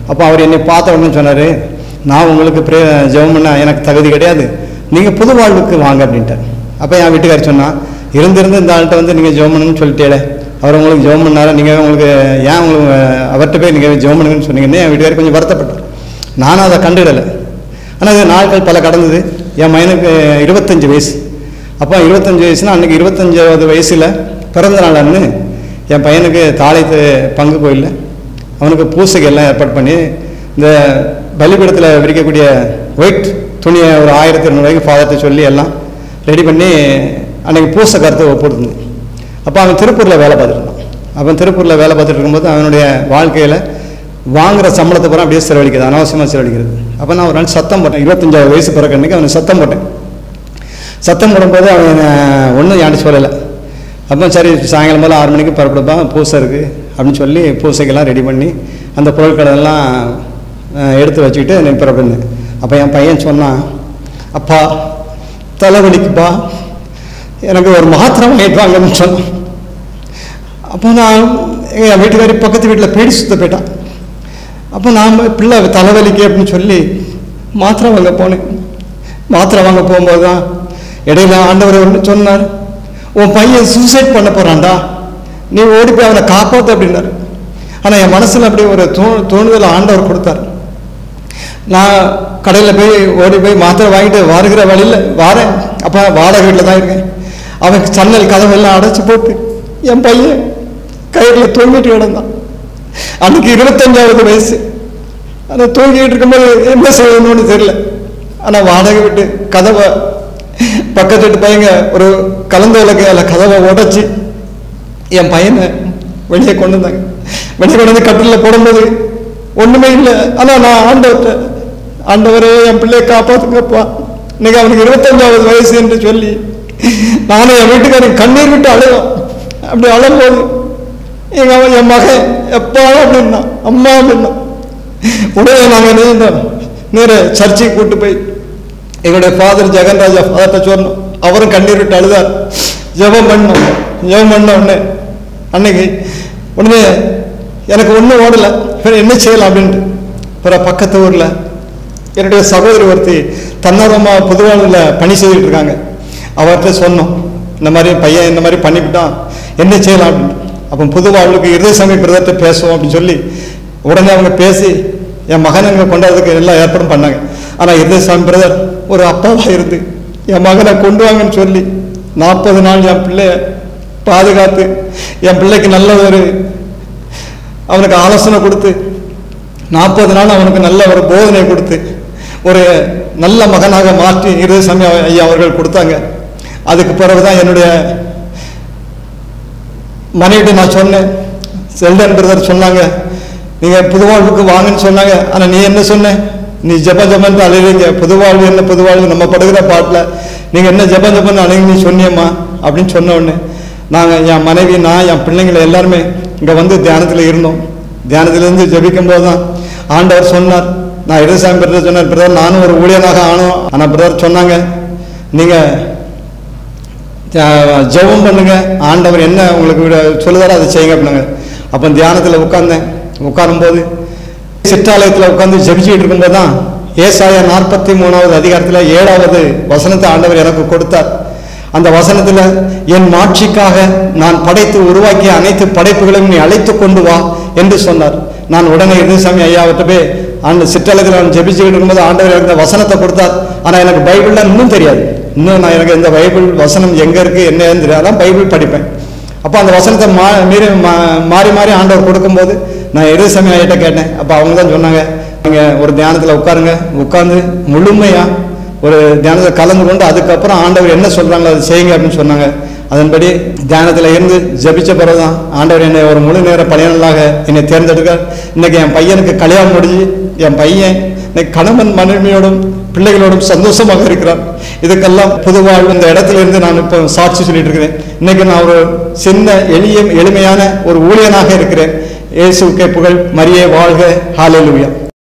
அப்போ அவர் என்னை பார்த்த உடனே சொன்னார், நான் உங்களுக்கு ஜெபம் பண்ண எனக்கு தகுதி கிடையாது, நீங்கள் புது வாழ்வுக்கு வாங்க அப்படின்ட்டார். அப்போ என் வீட்டுக்காரர் சொன்னால், இருந்திருந்து இந்த ஆள்கிட்ட வந்து நீங்கள் ஜெபம் பண்ணுன்னு சொல்லிட்டேலே, அவர் உங்களுக்கு ஜெபம் பண்ணாரா, நீங்கள் உங்களுக்கு ஏன் உங்களுக்கு அவர்கிட்ட போய் நீங்கள் ஜெபம் பண்ணுங்கன்னு சொன்னீங்கன்னு என் வீட்டுக்காரர் கொஞ்சம் வருத்தப்பட்டார். நானும் அதை கண்டுடலை. ஆனால் அது நாட்கள் பல கடந்தது. என் பையனுக்கு 25 வயசு. அப்போ 25 வயசுனா அன்றைக்கி 25வது வயசில் பிறந்த நாள் அன்று என் பையனுக்கு தாளைத்து பங்கு கோயிலில் அவனுக்கு பூசைக்கு எல்லாம் ஏற்பாடு பண்ணி, இந்த பலிபீடத்தில் விரிக்கக்கூடிய ஒயிட் துணியை ஒரு 1200 ரூபாய்க்கு ஃபாதர்கிட்ட சொல்லி எல்லாம் ரெடி பண்ணி அன்றைக்கி பூசை கருத்தை ஒப்புடுது. அப்போ அவன் திருப்பூரில் வேலை பார்த்துருந்தான். அவன் திருப்பூரில் வேலை பார்த்துட்டு இருக்கும்போது அவனுடைய வாழ்க்கையில் வாங்குகிற சம்பளத்தை பூரா அப்படியே செலவழிக்கிறது, அனாவசியமாக செலவழிக்கிறது. அப்போ நான் ஒரு நாள் சத்தம் போட்டேன். 25வது வயசு பிறகு அன்றைக்கி அவனுக்கு சத்தம் போட்டேன். சத்தம் போடும்போது அவன் ஒன்றும் யாண்டி சொல்லலை. அப்போ சரி சாயங்காலம் போல் 6 மணிக்கு புறப்படுப்பா, பூசை இருக்குது அப்படின்னு சொல்லி பூசைக்கெல்லாம் ரெடி பண்ணி அந்த பொருட்களெல்லாம் எடுத்து வச்சுக்கிட்டு நான் புறப்படுனேன். அப்போ என் பையன் சொன்னான், அப்பா தலைவலிக்குப்பா, எனக்கு ஒரு மாத்திரை வாங்கிட்டு வாங்கன்னு சொன்னான். அப்போ நான் என் வீட்டுக்காரி பக்கத்து வீட்டில் பேடி சுத்த போயிட்டான். அப்போ நான் பிள்ளை தலைவலிக்கு அப்படின்னு சொல்லி மாத்திரை வாங்க போனேன். மாத்திரை வாங்க போகும்போது தான் இடையில ஆண்டவர் ஒன்று சொன்னார், உன் பையன் சூசைட் பண்ண போகிறான்டா, நீ ஓடி போய் அவனை காப்பாற்று அப்படின்னாரு. ஆனால் என் மனசில் அப்படி ஒரு தோணுதல் ஆண்டவர் கொடுத்தார். நான் கடையில் போய் ஓடி போய் மாத்திரை வாங்கிட்டு வருகிற வழியில் வாரேன். அப்போ வாடகை வீட்டில் தான் இருக்கேன். அவன் சன்னல் கதவெல்லாம் அடைச்சி போட்டு என் பையன் கயிறில் தூங்கிட்டு கிடந்தான். அன்றைக்கி 25வது வயசு. ஆனால் தூங்கிட்டு இருக்கும்போது என்ன செய்யணும்னு தெரியல. ஆனால் வாடகை விட்டு கதவை பக்கத்து வீட்டு பையங்க ஒரு கலந்த விளக்கையில் கதவை உடைச்சி என் பையனை வெளியே கொண்டு வந்தாங்க. வெளியே கொண்டு வந்து கட்டிலில் போடும்போது ஒன்றுமே இல்லை. ஆனால் நான் ஆண்டவரே என் பிள்ளையை காப்பாற்றுங்கப்பா, இன்னைக்கு அவனுக்கு 25வது வயசு என்று சொல்லி நானும் என் வீட்டுக்காரன் கண்ணீர் விட்டு அழுவோம். அப்படி அழும்போது என் மகன் எப்பா அப்படின்னா அம்மா அப்படின்னா உடனே நாங்கள் நேர சர்ச்சைக்கு கூட்டு போய் எங்களுடைய ஃபாதர் ஜெகன்ராஜா ஃபாதர்கிட்ட சொன்னோம். அவரும் கண்ணீர் விட்டு அழுதார். ஜெபம் பண்ண உடனே அன்னைக்கு உடனே எனக்கு ஒன்றும் ஓடலை, என்ன செய்யலாம் அப்படின்ட்டு பிற பக்கத்து ஊரில் என்னுடைய சகோதரி ஒருத்தி தன்னார்வமாக புதுவாழ்வில் பணி செய்துட்டு இருக்காங்க. அவர்கிட்ட சொன்னோம், இந்த மாதிரி பையன் இந்த மாதிரி பண்ணிவிட்டான், என்ன செய்யலாம் அப்படின்ட்டு. அப்போ புதுவாழ்வுக்கு இருதயசாமி பிரதர்கிட்ட பேசுவோம் அப்படின்னு சொல்லி உடனே அவங்க பேசி என் மகனை இங்கே கொண்டாடுறதுக்கு எல்லாம் ஏற்பாடும் பண்ணாங்க. ஆனால் இருதயசாமி பிரதர் ஒரு அப்பாவாக இருந்து என் மகனை கொண்டு வாங்கன்னு சொல்லி 40 நாள் என் பிள்ளைய பாதுகாத்து என் பிள்ளைக்கு நல்ல ஒரு அவனுக்கு ஆலோசனை கொடுத்து 40 நாள் அவனுக்கு நல்ல ஒரு போதனை கொடுத்து ஒரு நல்ல மகனாக மாற்றி இருதயசாமி ஐயா அவர்கள் கொடுத்தாங்க. அதுக்கு பிறகுதான் என்னுடைய மனைவிட்ட நான் சொன்னேன். செல்டன் பிரதர் சொன்னாங்க, நீங்கள் புதுவாழ்வுக்கு வாங்கன்னு சொன்னாங்க. ஆனால் நீ என்ன சொன்ன, நீ ஜபன்னு அழுகிறீங்க, புதுவாழ்வு என்ன புதுவாழ்வு நம்ம படுகிற பாட்டில் நீங்கள் என்ன ஜபன்னு அழுகி நீ சொன்னியம்மா அப்படின்னு சொன்ன உடனே நாங்கள் என் மனைவி நான் என் பிள்ளைங்களை எல்லாருமே இங்கே வந்து தியானத்தில் இருந்தோம். தியானத்திலேருந்து ஜபிக்கும் போது தான் ஆண்டவர் சொன்னார். நான் இருதயசாமி பிரதர் சொன்னார், பிரதர் நானும் ஒரு ஊழியனாக ஆனோம். ஆனால் பிரதர் சொன்னாங்க, நீங்கள் ஜெபம் பண்ணுங்க, ஆண்டவர் என்ன உங்களுக்கு சொல்லுதாரோ அதை செய்யுங்க அப்படின்னாங்க. அப்போ தியானத்தில் உட்காரும்போது சிற்றாலயத்தில் உட்காந்து ஜெபிச்சுட்டு இருக்கும்போது தான் ஏசாயா 43வது அதிகாரத்தில் 7வது வசனத்தை ஆண்டவர் எனக்கு கொடுத்தார். அந்த வசனத்தில் என் மாட்சிக்காக நான் படைத்து உருவாக்கிய அனைத்து படைப்புகளையும் நீ அழைத்து கொண்டு வா என்று சொன்னார். நான் உடனே இருதயசாமி ஐயாவிட்ட போய் அந்த சிற்றாலயத்தில் நான் ஜெபிச்சுக்கிட்டு இருக்கும்போது ஆண்டவர் எனக்கு இந்த வசனத்தை கொடுத்தார். ஆனால் எனக்கு பைபிளில் இன்னும் தெரியாது. இன்னும் நான் எனக்கு இந்த பைபிள் வசனம் எங்கே இருக்குது என்னன்னு தெரியாது. அதான் பைபிள் படிப்பேன். அப்போ அந்த வசனத்தை மாறி மாறி ஆண்டவர் கொடுக்கும்போது நான் இருதயசாமி ஐயாட்ட கேட்டேன். அப்போ அவங்க தான் சொன்னாங்க, நீங்கள் ஒரு தியானத்தில் உட்காந்து முழுமையாக ஒரு தியானத்தை கலந்து கொண்டு அதுக்கப்புறம் ஆண்டவர் என்ன சொல்கிறாங்களோ அதை செய்யுங்க அப்படின்னு சொன்னாங்க. அதன்படி தியானத்தில் இருந்து ஜபிச்ச பிறகு தான் ஆண்டவர் என்னை ஒரு முழு நேர பணியாளராக என்னை தேர்ந்தெடுக்கார். இன்றைக்கி என் பையனுக்கு கல்யாணம் முடிஞ்சு என் பையன் இன்னைக்கு கணவன் மனைவியோடும் பிள்ளைகளோடும் சந்தோஷமாக இருக்கிறார். இதுக்கெல்லாம் புதுவாழ்வு இந்த இடத்துல இருந்து நான் இப்போ சாட்சி சொல்லிட்டு இருக்கிறேன். இன்னைக்கு நான் ஒரு சின்ன எளிமையான ஒரு ஊழியனாக இருக்கிறேன். இயேசுவுக்கே புகழ், மரியே வாழ்க, ஹல்லேலூயா.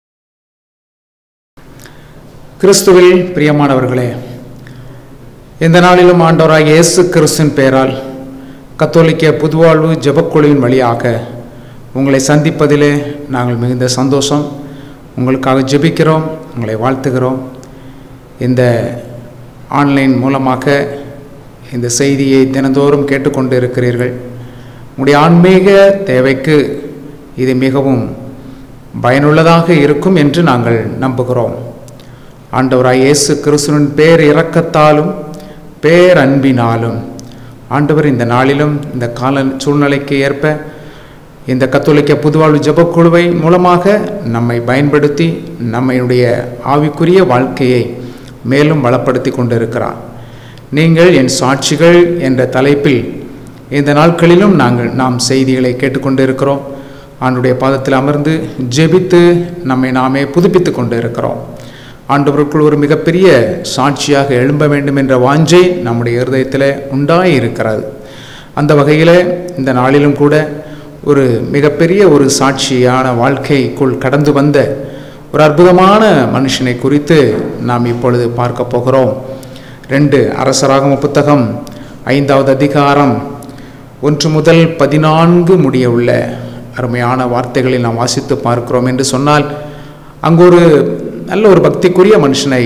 கிறிஸ்துவில் பிரியமானவர்களே, இந்த நாளிலும் ஆண்டவராகிய இயேசு கிறிஸ்துவின் பெயரால் கத்தோலிக்க புதுவாழ்வு ஜெபக்குழுவின் வழியாக உங்களை சந்திப்பதிலே நாங்கள் மிகுந்த சந்தோஷம். உங்களுக்காக ஜெபிக்கிறோம், உங்களை வாழ்த்துகிறோம். இந்த ஆன்லைன் மூலமாக இந்த செய்தியை தினந்தோறும் கேட்டுக்கொண்டு இருக்கிறீர்கள். உங்களுடைய ஆன்மீக தேவைக்கு இது மிகவும் பயனுள்ளதாக இருக்கும் என்று நாங்கள் நம்புகிறோம். ஆண்டவராய் இயேசு கிறிஸ்துவின் பேர் இரக்கத்தாலும் பேரன்பினாலும் ஆண்டவர் இந்த நாளிலும் இந்த கால சூழ்நிலைக்கு ஏற்ப இந்த கத்தோலிக்க புதுவாழ்வு ஜெபக்குழுவை மூலமாக நம்மை பயன்படுத்தி நம்முடைய ஆவிக்குரிய வாழ்க்கையை மேலும் வளப்படுத்தி கொண்டிருக்கிறார். நீங்கள் என் சாட்சிகள் என்ற தலைப்பில் இந்த நாட்களிலும் நாம் செய்திகளை கேட்டுக்கொண்டு இருக்கிறோம். ஆண்டுடைய பாதத்தில் அமர்ந்து ஜெபித்து நம்மை நாமே புதுப்பித்து கொண்டு இருக்கிறோம். ஆண்டவருக்குள் ஒரு மிகப்பெரிய சாட்சியாக எழும்ப வேண்டும் என்ற வாஞ்சை நம்முடைய இருதயத்தில் உண்டாகி இருக்கிறது. அந்த வகையில் இந்த நாளிலும் கூட ஒரு மிகப்பெரிய ஒரு சாட்சியான வாழ்க்கைக்குள் கடந்து வந்த ஒரு அற்புதமான மனுஷனை குறித்து நாம் இப்பொழுது பார்க்க போகிறோம். 2 அரசராகம புத்தகம் 5வது அதிகாரம் 1 முதல் 14 முடிய உள்ள அருமையான வார்த்தைகளை நாம் வாசித்து பார்க்கிறோம் என்று சொன்னால், அங்கு ஒரு நல்ல ஒரு பக்திக்குரிய மனுஷனை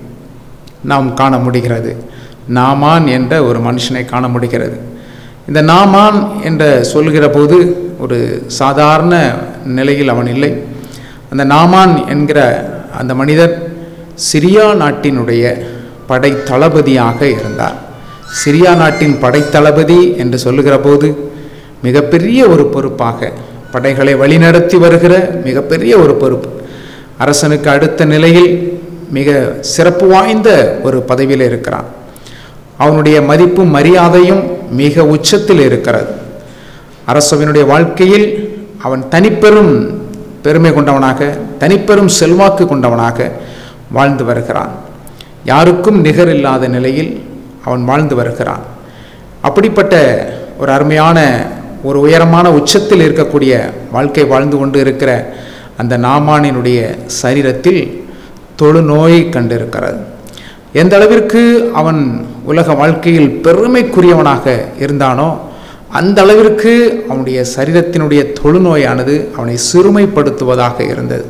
நாம் காண முடிகிறது. நாமான் என்ற ஒரு மனுஷனை காண முடிகிறது. இந்த நாமான் என்று சொல்கிற போது ஒரு சாதாரண நிலையில் அவன் இல்லை. அந்த நாமான் என்கிற அந்த மனிதர் சிரியா நாட்டினுடைய படை தளபதியாக இருந்தார். சிரியா நாட்டின் படைத்தளபதி என்று சொல்லுகிற போது மிகப்பெரிய ஒரு பொறுப்பாக, படைகளை வழிநடத்தி வருகிற மிகப்பெரிய ஒரு பொறுப்பு, அரசனுக்கு அடுத்த நிலையில் மிக சிறப்பு வாய்ந்த ஒரு பதவியில் இருக்கிறான். அவனுடைய மதிப்பும் மரியாதையும் மிக உச்சத்தில் இருக்கிறது. அரசனுடைய வாழ்க்கையில் அவன் தனிப்பெரும் பெருமை கொண்டவனாக, தனிப்பெரும் செல்வாக்கு கொண்டவனாக வாழ்ந்து வருகிறான். யாருக்கும் நிகர் இல்லாத நிலையில் அவன் வாழ்ந்து வருகிறான். அப்படிப்பட்ட ஒரு அருமையான ஒரு உயரமான உச்சத்தில் இருக்கக்கூடிய வாழ்க்கை வாழ்ந்து கொண்டு இருக்கிற அந்த நாமானினுடைய சரீரத்தில் தொழுநோய் கண்டிருக்கிறது. எந்த அளவிற்கு அவன் உலக வாழ்க்கையில் பெருமைக்குரியவனாக இருந்தானோ அந்த அளவிற்கு அவனுடைய சரீரத்தினுடைய தொழுநோயானது அவனை சிறுமைப்படுத்துவதாக இருந்தது.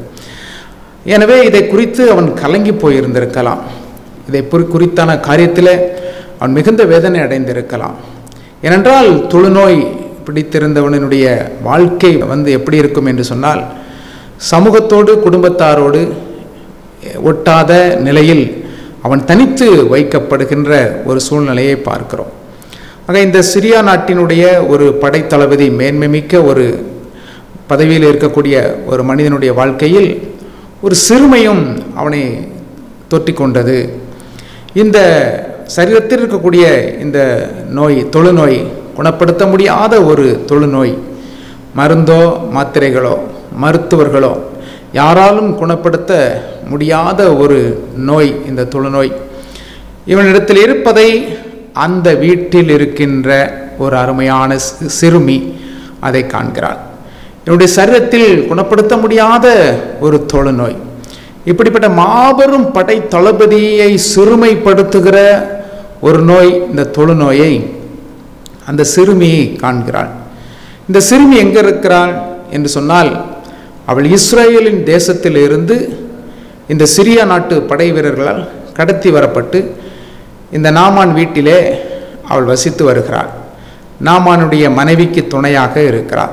எனவே இதை குறித்து அவன் கலங்கி போயிருந்திருக்கலாம். இதை குறித்தான காரியத்தில் அவன் மிகுந்த வேதனை அடைந்திருக்கலாம். ஏனென்றால் தொழுநோய் பிடித்திருந்தவனுடைய வாழ்க்கை எப்படி இருக்கும் என்று சொன்னால், சமூகத்தோடு குடும்பத்தாரோடு ஒட்டாத நிலையில் அவன் தனித்து வைக்கப்படுகின்ற ஒரு சூழ்நிலையை பார்க்கிறோம். ஆக இந்த சிரியா நாட்டினுடைய ஒரு படைத்தளபதி, மேன்மைமிக்க ஒரு பதவியில் இருக்கக்கூடிய ஒரு மனிதனுடைய வாழ்க்கையில் ஒரு சிறுமையும் அவனை தொற்றிக்கொண்டது. இந்த சரீரத்தில் இருக்கக்கூடிய இந்த நோய், தொழுநோய், குணப்படுத்த முடியாத ஒரு தொழுநோய், மருந்தோ மாத்திரைகளோ மருத்துவர்களோ யாராலும் குணப்படுத்த முடியாத ஒரு நோய் இந்த தொழுநோய். இவனிடத்தில் இருப்பதை அந்த வீட்டில் இருக்கின்ற ஒரு அருமையான சிறுமி அதை காண்கிறாள். என்னுடைய சரீரத்தில் குணப்படுத்த முடியாத ஒரு தொழுநோய், இப்படிப்பட்ட மாபெரும் படை தளபதியை சிறுமைப்படுத்துகிற ஒரு நோய், இந்த தொழுநோயை அந்த சிறுமி காண்கிறாள். இந்த சிறுமி எங்கே இருக்கிறாள் என்று சொன்னால், அவள் இஸ்ரேலின் தேசத்தில் இருந்து இந்த சிரியா நாட்டு படை வீரர்களால் கடத்தி வரப்பட்டு இந்த நாமான் வீட்டிலே அவள் வசித்து வருகிறாள். நாமானுடைய மனைவிக்கு துணையாக இருக்கிறார்.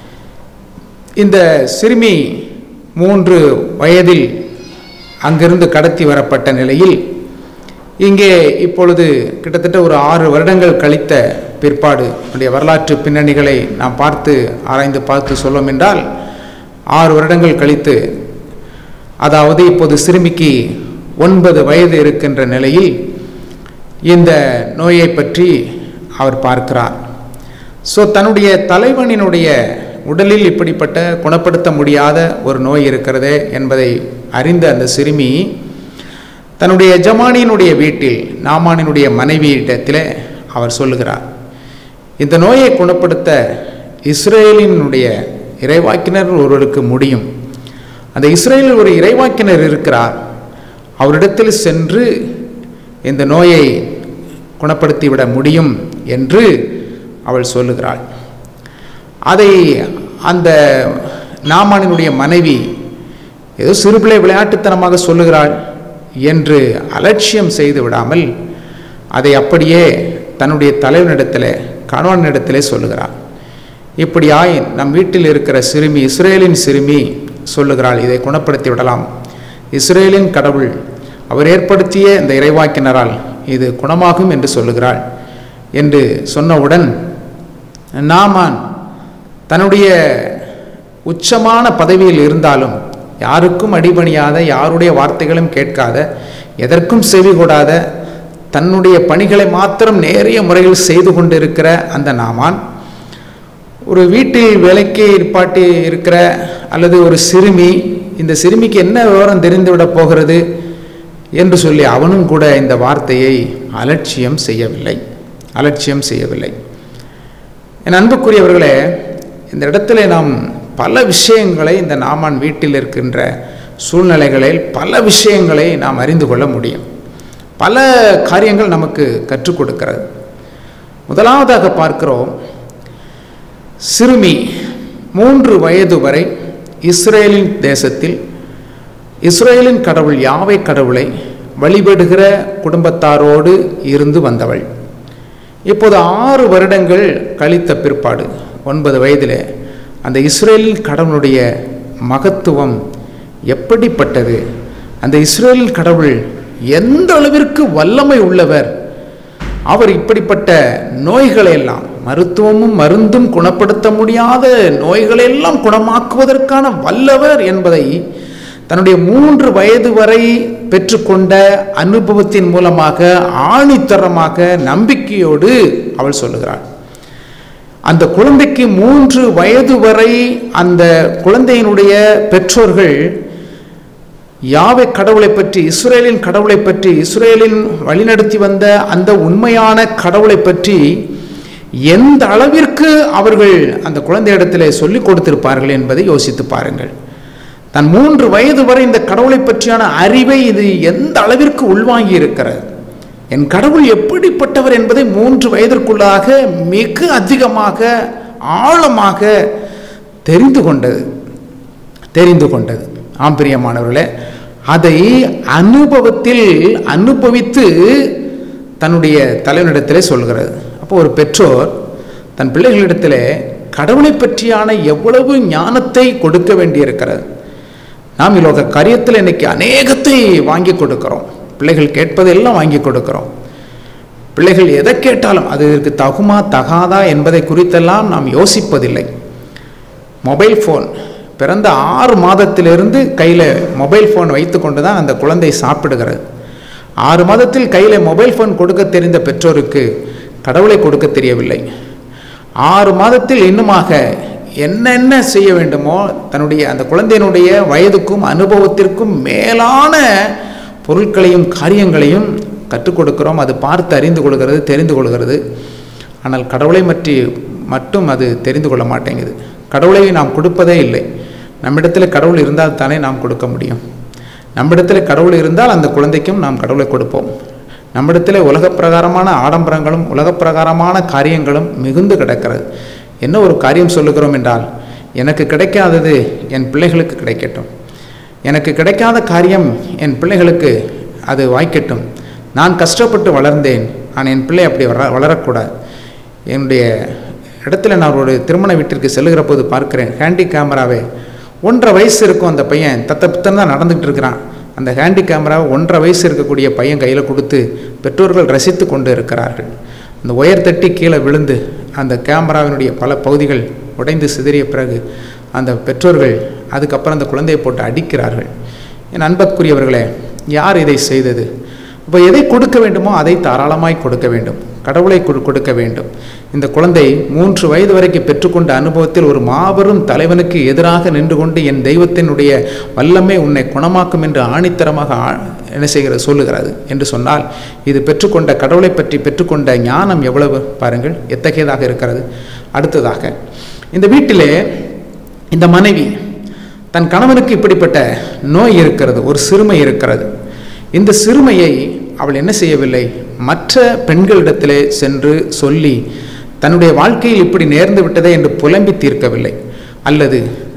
இந்த சிறுமி 3 வயதில் அங்கிருந்து கடத்தி வரப்பட்ட நிலையில் இங்கே இப்பொழுது கிட்டத்தட்ட ஒரு 6 வருடங்கள் கழித்த பிற்பாடு வரலாற்று பின்னணிகளை நாம் ஆராய்ந்து பார்த்து சொல்லும் என்றால், 6 வருடங்கள் கழித்து, அதாவது இப்போது சிறுமிக்கு 9 வயது இருக்கின்ற நிலையில் இந்த நோயை பற்றி அவர் பார்க்கிறார். தன்னுடைய தலைவனினுடைய உடலில் இப்படிப்பட்ட குணப்படுத்த முடியாத ஒரு நோய் இருக்கிறதே என்பதை அறிந்த அந்த சிறுமி தன்னுடைய எஜமானியினுடைய வீட்டில், நாமானினுடைய மனைவியிடத்தில் அவர் சொல்லுகிறார், இந்த நோயை குணப்படுத்த இஸ்ரேலினுடைய இறைவாக்கினர் ஒருவருக்கு முடியும். அந்த இஸ்ரேலில் ஒரு இறைவாக்கினர் இருக்கிறார், அவரிடத்தில் சென்று இந்த நோயை குணப்படுத்திவிட முடியும் என்று அவள் சொல்லுகிறாள். அதை அந்த நாமானினுடைய மனைவி ஏதோ சிறுபிள்ளை விளையாட்டுத்தனமாக சொல்லுகிறாள் என்று அலட்சியம் செய்து விடாமல் அதை அப்படியே தன்னுடைய தலைவனிடத்தில், கணவனிடத்திலே சொல்லுகிறாள். இப்படியாய் நம் வீட்டில் இருக்கிற சிறுமி, இஸ்ரேலின் சிறுமி சொல்லுகிறாள், இதை குணப்படுத்தி விடலாம், இஸ்ரேலின் கடவுள் அவர் ஏற்படுத்திய இந்த இறைவாக்கினரால் இது குணமாகும் என்று சொல்லுகிறாள் என்று சொன்னவுடன் நாமான் தன்னுடைய உச்சமான பதவியில் இருந்தாலும் யாருக்கும் அடிபணியாத, யாருடைய வார்த்தைகளும் கேட்காத, எதற்கும் செவி கொடாத, தன்னுடைய பணிகளை மாத்திரம் நேரிய முறையில் செய்து கொண்டிருக்கிற அந்த நாமான் ஒரு வீட்டில் வேலைக்கு ஏற்பாட்டி இருக்கிற அல்லது ஒரு சிறுமி, இந்த சிறுமிக்கு என்ன விவரம் தெரிந்துவிடப் போகிறது என்று சொல்லி அவனும் கூட இந்த வார்த்தையை அலட்சியம் செய்யவில்லை. என் அன்புக்குரியவர்களே, இந்த இடத்துல நாம் பல விஷயங்களை, இந்த நாமான் வீட்டில் இருக்கின்ற சூழ்நிலைகளில் பல விஷயங்களை நாம் அறிந்து கொள்ள முடியும். பல காரியங்கள் நமக்கு கற்றுக் கொடுக்கிறது. முதலாவதாக பார்க்கிறோம், சிறுமி 3 வயது வரை இஸ்ரேலின் தேசத்தில் இஸ்ரேலின் கடவுள் யாவே கடவுளை வழிபடுகிற குடும்பத்தாரோடு இருந்து வந்தவள். இப்போது 6 வருடங்கள் கழித்த பிற்பாடு 9 வயதிலே அந்த இஸ்ரேலின் கடவுளுடைய மகத்துவம் எப்படிப்பட்டது, அந்த இஸ்ரேலின் கடவுள் எந்த அளவிற்கு வல்லமை உள்ளவர், அவர் இப்படிப்பட்ட நோய்களையெல்லாம், மருத்துவமும் மருந்தும் குணப்படுத்த முடியாத நோய்களையெல்லாம் குணமாக்குவதற்கான வல்லவர் என்பதை தன்னுடைய 3 வயது வரை பெற்றுக்கொண்ட அனுபவத்தின் மூலமாக ஆணித்தரமாக நம்பிக்கையோடு அவள் சொல்லுகிறாள். அந்த குழந்தைக்கு 3 வயது வரை அந்த குழந்தையினுடைய பெற்றோர்கள் யாவே கடவுளை பற்றி, இஸ்ரேலின் கடவுளை பற்றி, இஸ்ரேலின் வழிநடத்தி வந்த அந்த உண்மையான கடவுளை பற்றி எந்த அளவிற்கு அவர்கள் அந்த குழந்தையிடத்திலே சொல்லிக் கொடுத்திருப்பார்கள் என்பதை யோசித்து பாருங்கள். தன் 3 வயது வரை இந்த கடவுளை பற்றியான அறிவை இது எந்த அளவிற்கு உள்வாங்கி இருக்கிறது, என் கடவுள் எப்படிப்பட்டவர் என்பதை 3 வயதிற்குள்ளாக மிக அதிகமாக ஆழமாக தெரிந்து கொண்டது. ஆம்பிரியமானவர்களே, அதை அனுபவித்து தன்னுடைய தலைவனிடத்திலே சொல்கிறது. அப்போ ஒரு பெற்றோர் தன் பிள்ளைகளிடத்திலே கடவுளை பற்றியான எவ்வளவு ஞானத்தை கொடுக்க வேண்டியிருக்கிறது. நாம் இலோக காரியத்தில் இன்னைக்கு அநேகத்தை வாங்கி கொடுக்கிறோம். பிள்ளைகள் கேட்பதெல்லாம் வாங்கி கொடுக்கிறோம். பிள்ளைகள் எதை கேட்டாலும் அது இதற்கு தகுமா தகாதா என்பதை குறித்தெல்லாம் நாம் யோசிப்பதில்லை. மொபைல் ஃபோன் பிறந்த 6 மாதத்திலிருந்து கையில் மொபைல் ஃபோன் வைத்து கொண்டு தான் அந்த குழந்தை சாப்பிடுகிறது. 6 மாதத்தில் கையில் மொபைல் ஃபோன் கொடுக்க தெரிந்த பெற்றோருக்கு கடவுளை கொடுக்க தெரியவில்லை. 6 மாதத்தில் இன்னுமாக என்னென்ன செய்ய வேண்டுமோ தன்னுடைய அந்த குழந்தையினுடைய வயதுக்கும் அனுபவத்திற்கும் மேலான பொருட்களையும் காரியங்களையும் கற்றுக் கொடுக்கிறோம். அது பார்த்து அறிந்து கொள்கிறது, தெரிந்து கொள்கிறது. ஆனால் கடவுளை மட்டும் அது தெரிந்து கொள்ள மாட்டேங்குது. கடவுளை நாம் கொடுப்பதே இல்லை. நம்மிடத்தில் கடவுள் இருந்தால் தானே நாம் கொடுக்க முடியும். நம்மிடத்தில் கடவுள் இருந்தால் அந்த குழந்தைக்கும் நாம் கடவுளை கொடுப்போம். நம்மிடத்தில் உலக பிரகாரமான ஆடம்பரங்களும் உலக பிரகாரமான காரியங்களும் மிகுந்து கிடக்கிறது. என்ன ஒரு காரியம் சொல்லுகிறோம் என்றால், எனக்கு கிடைக்காதது என் பிள்ளைகளுக்கு கிடைக்கட்டும், எனக்கு கிடைக்காத காரியம் என் பிள்ளைகளுக்கு அது வாய்க்கட்டும். நான் கஷ்டப்பட்டு வளர்ந்தேன், ஆனால் என் பிள்ளை அப்படி வளரக்கூடாது. என்னுடைய இடத்துல நான் ஒரு திருமண வீட்டிற்கு செல்லுகிற போது பார்க்கிறேன், ஹேண்டி கேமராவே 1.5 வயசு இருக்கும் அந்த பையன், தத்தப்புத்தன் தான் நடந்துகிட்டு இருக்கிறான். அந்த ஹேண்டி கேமராவை 1.5 வயசு இருக்கக்கூடிய பையன் கையில் கொடுத்து பெற்றோர்கள் ரசித்து கொண்டு இருக்கிறார்கள். அந்த ஒயர் தட்டி கீழே விழுந்து அந்த கேமராவினுடைய பல பகுதிகள் உடைந்து சிதறிய பிறகு அந்த பெற்றோர்கள் அதுக்கப்புறம் அந்த குழந்தையை போட்டு அடிக்கிறார்கள். என் அன்புக்குரியவர்களே, யார் இதை செய்தது? இப்போ எதை கொடுக்க வேண்டுமோ அதை தாராளமாய் கொடுக்க வேண்டும், கடவுளை கொடுக்க வேண்டும். இந்த குழந்தை 3 வயது வரைக்கும் பெற்றுக்கொண்ட அனுபவத்தில் ஒரு மாபெரும் தலைவனுக்கு எதிராக நின்று கொண்டு என் தெய்வத்தினுடைய வல்லமை உன்னை குணமாக்கும் என்று ஆணித்தரமாக என்ன செய்கிறது சொல்லுகிறது என்று சொன்னால், இது பெற்றுக்கொண்ட கடவுளை பற்றி பெற்றுக்கொண்ட ஞானம் எவ்வளவு பாருங்கள், எத்தகையதாக இருக்கிறது. அடுத்ததாக இந்த வீட்டிலே இந்த மனைவி தன் கணவனுக்கு இப்படிப்பட்ட நோய் இருக்கிறது, ஒரு சிறுமை இருக்கிறது. இந்த சிறுமையை அவள் என்ன செய்யவில்லை, மற்ற பெண்களிடத்திலே சென்று சொல்லி தன்னுடைய வாழ்க்கையில் இப்படி நேர்ந்து விட்டதே என்று புலம்பி தீர்க்கவில்லை, அல்லது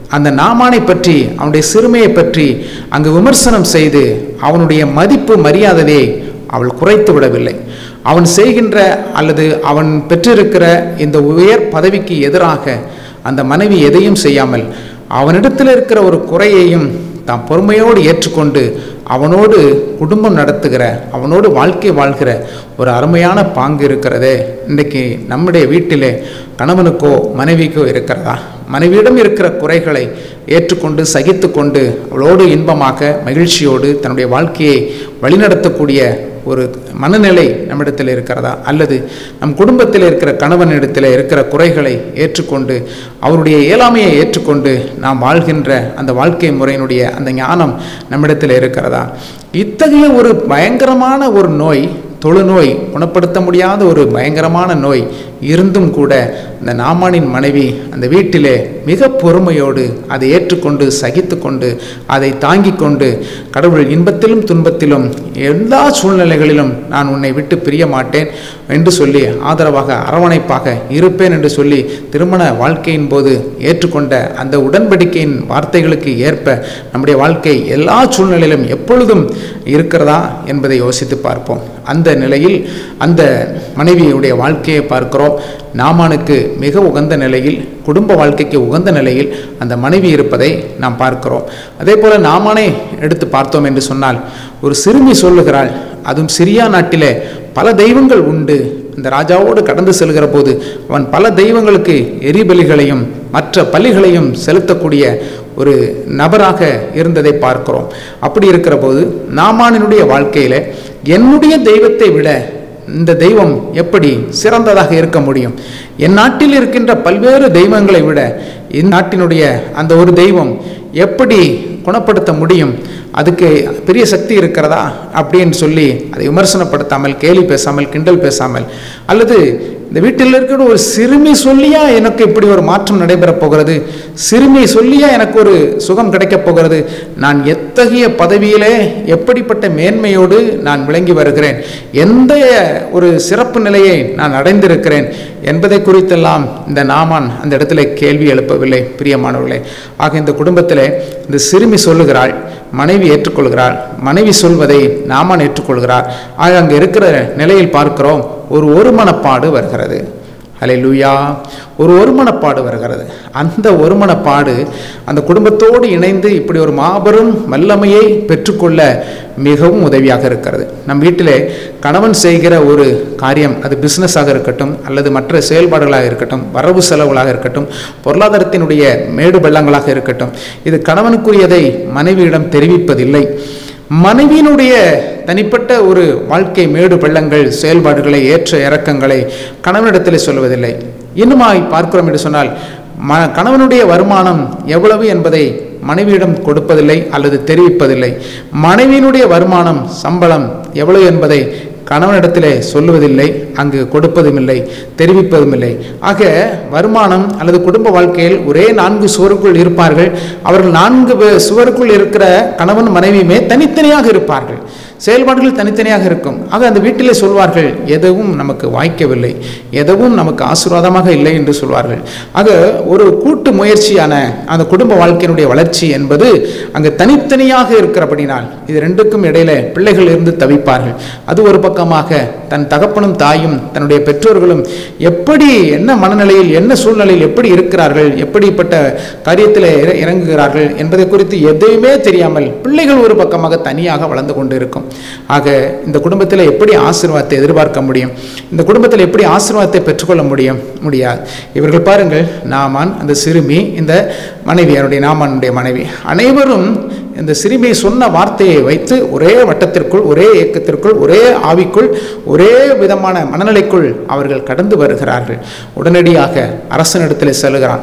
அந்த நாமானை பற்றி, அவனுடைய சிறுமையை பற்றி அங்கு விமர்சனம் செய்து அவனுடைய மதிப்பு மரியாதையை அவள் குறைத்து விடவில்லை. அவன் செய்கின்ற அல்லது அவன் பெற்றிருக்கிற இந்த உயர் பதவிக்கு எதிராக அந்த மனைவி எதையும் செய்யாமல் அவனிடத்தில் இருக்கிற ஒரு குறையையும் தாம் பொறுமையோடு ஏற்றுக்கொண்டு அவனோடு குடும்பம் நடத்துகிற, அவனோடு வாழ்க்கை வாழ்கிற ஒரு அருமையான பாங்கு இருக்கிறதே இன்றைக்கு நம்முடைய வீட்டிலே கணவனுக்கோ மனைவிக்கோ இருக்கிறதா? மனைவியிடம் இருக்கிற குறைகளை ஏற்றுக்கொண்டு சகித்து கொண்டு அவளோடு இன்பமாக மகிழ்ச்சியோடு தன்னுடைய வாழ்க்கையை வழிநடத்தக்கூடிய ஒரு மனநிலை நம்மிடத்தில் இருக்கிறதா? அல்லது நம் குடும்பத்தில் இருக்கிற கணவனிடத்தில் இருக்கிற குறைகளை ஏற்றுக்கொண்டு அவருடைய இயலாமையை ஏற்றுக்கொண்டு நாம் வாழ்கின்ற அந்த வாழ்க்கை முறையினுடைய அந்த ஞானம் நம்மிடத்தில் இருக்கிறதா? இத்தகைய ஒரு பயங்கரமான ஒரு நோய், தொழுநோய், குணப்படுத்த முடியாத ஒரு பயங்கரமான நோய் இருந்தும் கூட இந்த நாமானின் மனைவி அந்த வீட்டிலே மிக பொறுமையோடு அதை ஏற்றுக்கொண்டு சகித்து கொண்டு அதை தாங்கி கொண்டு கடவுள் இன்பத்திலும் துன்பத்திலும் எல்லா சூழ்நிலைகளிலும் நான் உன்னை விட்டு பிரிய மாட்டேன் என்று சொல்லி ஆதரவாக அரவணைப்பாக இருப்பேன் என்று சொல்லி திருமண வாழ்க்கையின் போது ஏற்றுக்கொண்ட அந்த உடன்படிக்கையின் வார்த்தைகளுக்கு ஏற்ப நம்முடைய வாழ்க்கை எல்லா சூழ்நிலையிலும் எப்பொழுதும் இருக்கிறதா என்பதை யோசித்து பார்ப்போம். அந்த நிலையில் அந்த மனைவியுடைய வாழ்க்கையை பார்க்கிறோம். நாமானுக்கு மிக உகந்த நிலையில், குடும்ப வாழ்க்கைக்கு உகந்த நிலையில் அந்த மனைவி இருப்பதை நாம் பார்க்கிறோம். அதே போல நாமானை எடுத்து பார்த்தோம் என்று சொன்னால், ஒரு சிறுமி சொல்லுகிறாள், அதுவும் சிரியா நாட்டிலே பல தெய்வங்கள் உண்டு. இந்த ராஜாவோடு கடந்து செல்கிற போது அவன் பல தெய்வங்களுக்கு எரிபலிகளையும் மற்ற பலிகளையும் செலுத்தக்கூடிய ஒரு நபராக இருந்ததை பார்க்கிறோம். அப்படி இருக்கிற போது நாமானினுடைய வாழ்க்கையில என்னுடைய தெய்வத்தை விட இந்த தெய்வம் எப்படி சிறந்ததாக இருக்க முடியும்? என் நாட்டில் இருக்கின்ற பல்வேறு தெய்வங்களை விட இந்நாட்டினுடைய அந்த ஒரு தெய்வம் எப்படி குணப்படுத்த முடியும்? அதுக்கு பெரிய சக்தி இருக்கிறதா அப்படின்னு சொல்லி அதை விமர்சனப்படுத்தாமல், கேலி பேசாமல், கிண்டல் பேசாமல், அல்லது இந்த வீட்டில் இருக்கிற ஒரு சிறுமி சொல்லியா எனக்கு இப்படி ஒரு மாற்றம் நடைபெறப் போகிறது, சிறுமி சொல்லியா எனக்கு ஒரு சுகம் கிடைக்கப் போகிறது, நான் எத்தகைய பதவியிலே எப்படிப்பட்ட மேன்மையோடு நான் விளங்கி வருகிறேன், எந்த ஒரு சிறப்பு நிலையை நான் அடைந்திருக்கிறேன் என்பதை குறித்தெல்லாம் இந்த நாமான் அந்த இடத்துல கேள்வி எழுப்பவில்லை. பிரியமானவர்களே, ஆக இந்த குடும்பத்தில் இந்த சிறுமி சொல்லுகிறாள், மனைவி ஏற்றுக்கொள்கிறாள், மனைவி சொல்வதை நாமான் ஏற்றுக்கொள்கிறார். ஆக அங்கே இருக்கிற நிலையில் பார்க்கிறோம், ஒரு ஒருமனப்பாடு வருகிறது. ஹல்லேலூயா! ஒரு ஒருமனப்பாடு வருகிறது. அந்த ஒருமனப்பாடு அந்த குடும்பத்தோடு இணைந்து இப்படி ஒரு மாபெரும் வல்லமையை பெற்றுக்கொள்ள மிகவும் உதவியாக இருக்கிறது. நம் வீட்டிலே கணவன் செய்கிற ஒரு காரியம், அது பிஸ்னஸாக இருக்கட்டும் அல்லது மற்ற செயல்பாடுகளாக இருக்கட்டும், வரவு செலவுகளாக இருக்கட்டும், பொருளாதாரத்தினுடைய மேடு பள்ளங்களாக இருக்கட்டும், இது கணவனுக்குரியதை மனைவியிடம் தெரிவிப்பதில்லை. மனைவியினுடைய தனிப்பட்ட ஒரு வாழ்க்கை மேடு பள்ளங்கள், செயல்பாடுகளை, ஏற்ற இறக்கங்களை கணவனிடத்தில் சொல்வதில்லை. இன்னுமாய் பார்க்கிறோம் என்று சொன்னால், கணவனுடைய வருமானம் எவ்வளவு என்பதை மனைவியிடம் கொடுப்பதில்லை அல்லது தெரிவிப்பதில்லை. மனைவியினுடைய வருமானம், சம்பளம் எவ்வளவு என்பதை கணவனிடத்திலே சொல்லுவதில்லை, அங்கு கொடுப்பதும் இல்லை, தெரிவிப்பதும் இல்லை. ஆக வருமானம் அல்லது குடும்ப வாழ்க்கையில் ஒரே 4 சுவருக்குள் இருப்பார்கள். அவர்கள் 4 சுவருக்குள் இருக்கிற கணவன் மனைவியுமே தனித்தனியாக இருப்பார்கள். செயல்பாடுகள் தனித்தனியாக இருக்கும். ஆக அந்த வீட்டிலே சொல்வார்கள், எதுவும் நமக்கு வாய்க்கவில்லை, எதுவும் நமக்கு ஆசீர்வாதமாக இல்லை என்று சொல்வார்கள். ஆக ஒரு கூட்டு முயற்சியான அந்த குடும்ப வாழ்க்கையினுடைய வளர்ச்சி என்பது அங்கு தனித்தனியாக இருக்கிறபடினால் இது ரெண்டுக்கும் இடையில பிள்ளைகள் இருந்து தவிப்பார்கள். அது ஒரு பக்கமாக தன் தகப்பனும் தாயும் தன்னுடைய பெற்றோர்களும் எப்படி, என்ன மனநிலையில், என்ன சூழ்நிலையில் எப்படி இருக்கிறார்கள், எப்படிப்பட்ட காரியத்தில் இறங்குகிறார்கள் என்பதை குறித்து எதையுமே தெரியாமல் பிள்ளைகள் ஒரு பக்கமாக தனியாக வளர்ந்து கொண்டு இருக்கும். ஆக இந்த குடும்பத்தில் எப்படி ஆசீர்வாதத்தை எதிர்பார்க்க முடியும்? இந்த குடும்பத்தில் எப்படி ஆசீர்வாதத்தை பெற்றுக்கொள்ள முடியாது. இவர்கள் பாருங்கள், நாமான், அந்த சிறுமி, இந்த மனைவி, அவருடைய நாமானுடைய மனைவி, அனைவரும் இந்த சிறுமியை சொன்ன வார்த்தையை வைத்து ஒரே வட்டத்திற்குள், ஒரே இயக்கத்திற்குள், ஒரே ஆவிக்குள், ஒரே விதமான மனநிலைக்குள் அவர்கள் கடந்து வருகிறார்கள். உடனடியாக அரசனிடத்திலே செல்கிறான்.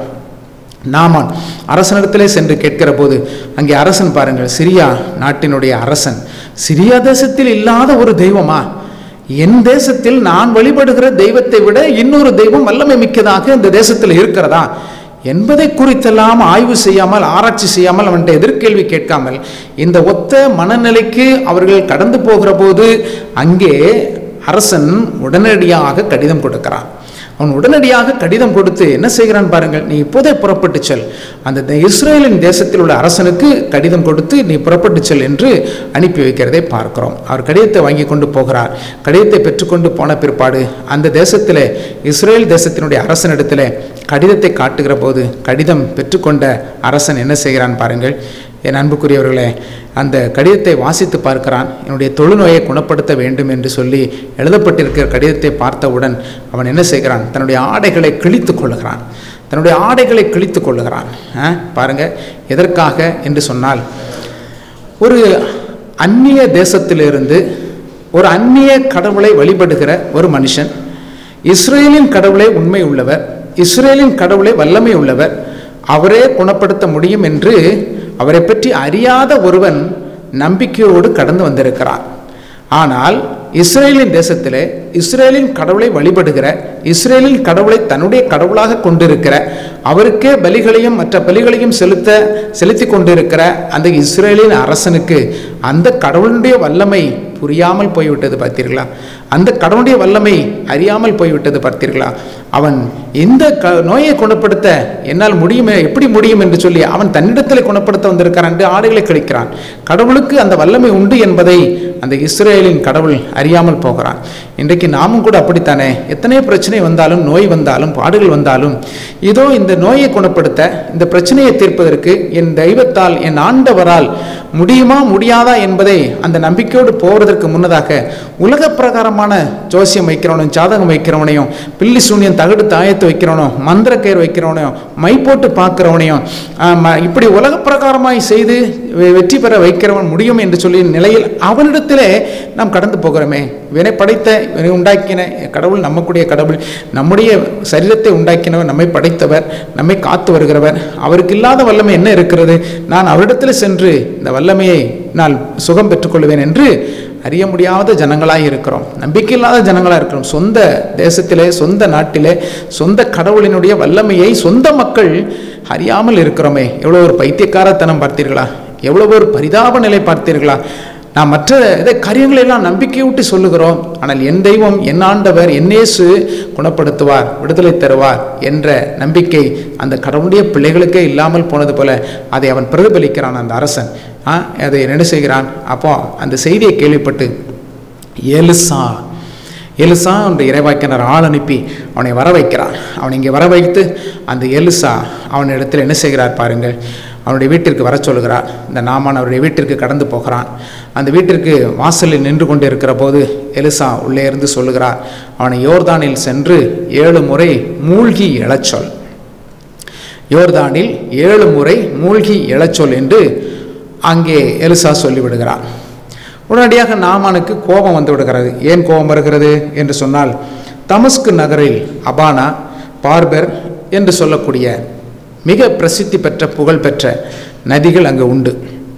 நாமான் அரசனிடத்திலே சென்று கேட்கிற போது அங்கே அரசன் பாருங்கள், சிரியா நாட்டினுடைய அரசன், சிரியா தேசத்தில் இல்லாத ஒரு தெய்வமா? என் தேசத்தில் நான் வழிபடுகிற தெய்வத்தை விட இன்னொரு தெய்வம் வல்லமை மிக்கதாக இந்த தேசத்தில் இருக்கிறதா என்பதை குறித்தெல்லாம் ஆய்வு செய்யாமல், ஆராய்ச்சி செய்யாமல், அவன்கிட்ட எதிர்கேள்வி கேட்காமல் இந்த ஒத்த மனநிலைக்கு அவர்கள் கடந்து போகிற போது அங்கே அரசன் உடனடியாக கடிதம் கொடுக்கிறான். அவன் உடனடியாக கடிதம் கொடுத்து என்ன செய்கிறான் பாருங்கள், நீ இப்போதே புறப்பட்டு செல், அந்த இஸ்ரேலின் தேசத்தில் உள்ள அரசனுக்கு கடிதம் கொடுத்து நீ புறப்பட்டு செல் என்று அனுப்பி வைக்கிறதை பார்க்கிறோம். அவர் கடிதத்தை வாங்கி கொண்டு போகிறார். கடிதத்தை பெற்றுக்கொண்டு போன பிற்பாடு அந்த தேசத்தில் இஸ்ரேல் தேசத்தினுடைய அரசனிடத்தில் கடிதத்தை காட்டுகிற போது கடிதம் பெற்றுக்கொண்ட அரசன் என்ன செய்கிறான் பாருங்கள். என் அன்புக்குரியவர்களே, அந்த கடிதத்தை வாசித்து பார்க்கிறான். என்னுடைய தொழுநோயை குணப்படுத்த வேண்டும் என்று சொல்லி எழுதப்பட்டிருக்கிற கடிதத்தை பார்த்தவுடன் அவன் என்ன செய்கிறான், தன்னுடைய ஆடைகளை கிழித்து கொள்ளுகிறான். தன்னுடைய ஆடைகளை கிழித்து கொள்ளுகிறான். பாருங்க, எதற்காக என்று சொன்னால், ஒரு அந்நிய தேசத்திலிருந்து ஒரு அந்நிய கடவுளை வழிபடுகிற ஒரு மனுஷன் இஸ்ரேலின் கடவுளை உண்மை உள்ளவர், இஸ்ரேலின் கடவுளை வல்லமை உள்ளவர், அவரே குணப்படுத்த முடியும் என்று அவரை பற்றி அறியாத ஒருவன் நம்பிக்கையோடு கடந்து வந்திருக்கிறான். ஆனால் இஸ்ரேலின் தேசத்திலே இஸ்ரேலின் கடவுளை வழிபடுகிற, இஸ்ரேலின் கடவுளை தன்னுடைய கடவுளாக கொண்டிருக்கிற, அவருக்கே பலிகளையும் மற்ற பலிகளையும் செலுத்தி கொண்டிருக்கிற அந்த இஸ்ரேலின் அரசனுக்கு அந்த கடவுளுடைய வல்லமை புரியாமல் போய்விட்டது பார்த்தீர்களா? அந்த கடவுளுடைய வல்லமை அறியாமல் போய்விட்டது பார்த்தீர்களா? அவன் இந்த நோயை குணப்படுத்த என்னால் முடியுமே, எப்படி முடியும் என்று சொல்லி அவன் தன்னிடத்தில் குணப்படுத்த வந்திருக்கிறான் என்று ஆடைகளை கழிக்கிறான். கடவுளுக்கு அந்த வல்லமை உண்டு என்பதை அந்த இஸ்ரேலின் கடவுள் அறியாமல் போகிறான். இன்றைக்கு நாமும் கூட அப்படித்தானே, எத்தனை பிரச்சனை வந்தாலும், நோய் வந்தாலும், பாடுகள் வந்தாலும், இதோ இந்த நோயை குணப்படுத்த, இந்த பிரச்சனையை தீர்ப்பதற்கு என் தெய்வத்தால், என் ஆண்டவரால் முடியுமா முடியாதா என்பதை அந்த நம்பிக்கையோடு போவதற்கு முன்னதாக உலக பிரகாரமான ஜோசியம் வைக்கிறவனையும், ஜாதகம் வைக்கிறவனையும், பில்லி சூனியம் தகடு தாயத்து வைக்கிறவனும், மந்திர கயிறு வைக்கிறவனையும், மை போட்டு பார்க்கிறவனையும், இப்படி உலக பிரகாரமாய் செய்து வெற்றி பெற வைக்கிறவன் முடியும் என்று சொல்லி நிலையில் அவனிடத்திலே நாம் கடந்து போகிறோமே. வினை படைத்த, வினை உண்டாக்கின கடவுள் நம்முடைய கடவுள், நம்முடைய சரீரத்தை உண்டாக்கினவர், நம்மை படைத்தவர், நம்மை காத்து வருகிறவர், அவருக்கு இல்லாத வல்லமை என்ன இருக்கிறது? நான் அவரிடத்தில் சென்று இந்த வல்லமையை நான் சுகம் பெற்றுக்கொள்வேன் என்று அறிய முடியாத ஜனங்களாக இருக்கிறோம். நம்பிக்கை இல்லாத ஜனங்களாக இருக்கிறோம். சொந்த தேசத்திலே, சொந்த நாட்டிலே, சொந்த கடவுளினுடைய வல்லமையை சொந்த மக்கள் அறியாமல் இருக்கிறோமே. எவ்வளோ ஒரு பைத்தியக்காரத்தனம் பார்த்தீர்களா? எவ்வளோ ஒரு பரிதாப நிலை பார்த்தீர்களா? நான் மற்ற காரியங்களெல்லாம் நம்பிக்கையூட்டி சொல்லுகிறோம். ஆனால் என் தெய்வம், என் ஆண்டவர், என் இயேசு குணப்படுத்துவார், விடுதலை தருவார் என்ற நம்பிக்கை அந்த கடவுளுடைய பிள்ளைகளுக்கே இல்லாமல் போனது போல அதை அவன் பிரதிபலிக்கிறான் அந்த அரசன். அதை என்ன செய்கிறான்? அப்போ அந்த செய்தியை கேள்விப்பட்டு எலிசா என்ற இறைவாக்கினர் ஆள் அனுப்பி அவனை வர வைக்கிறான். அவனை இங்கே வர வைத்து அந்த எலிசா அவனிடத்தில் என்ன செய்கிறார் பாருங்கள், அவனுடைய வீட்டிற்கு வர சொல்கிறார். இந்த நாமான் அவருடைய வீட்டிற்கு கடந்து போகிறான். அந்த வீட்டிற்கு வாசலில் நின்று கொண்டு இருக்கிற போது எலிசா உள்ளே இருந்து சொல்லுகிறார், அவனை யோர்தானில் சென்று 7 முறை மூழ்கி எழச்சொல், யோர்தானில் 7 முறை மூழ்கி எழச்சொல் என்று அங்கே எலிசா சொல்லிவிடுகிறார். உடனடியாக நாமானுக்கு கோபம் வந்து விடுகிறது. ஏன் கோபம் வருகிறது என்று சொன்னால், தமஸ்கு நகரில் அபானா, பார்பர் என்று சொல்லக்கூடிய மிக பிரசித்தி பெற்ற, புகழ் பெற்ற நதிகள் அங்கு உண்டு.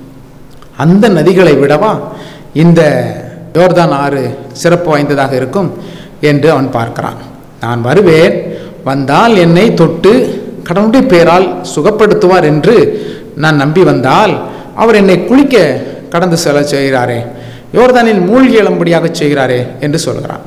அந்த நதிகளை விடவா இந்த யோர்தான் ஆறு சிறப்பு வாய்ந்ததாக இருக்கும் என்று அவன் பார்க்கிறான். நான் வருவேன், வந்தால் என்னை தொட்டு கடவுளுடைய பெயரால் சுகப்படுத்துவார் என்று நான் நம்பி வந்தால் அவர் என்னை குளிக்க கடந்து செல்ல செய்கிறாரே, யோர்தானில் மூழ்கி எழும்படியாக செய்கிறாரே என்று சொல்கிறான்.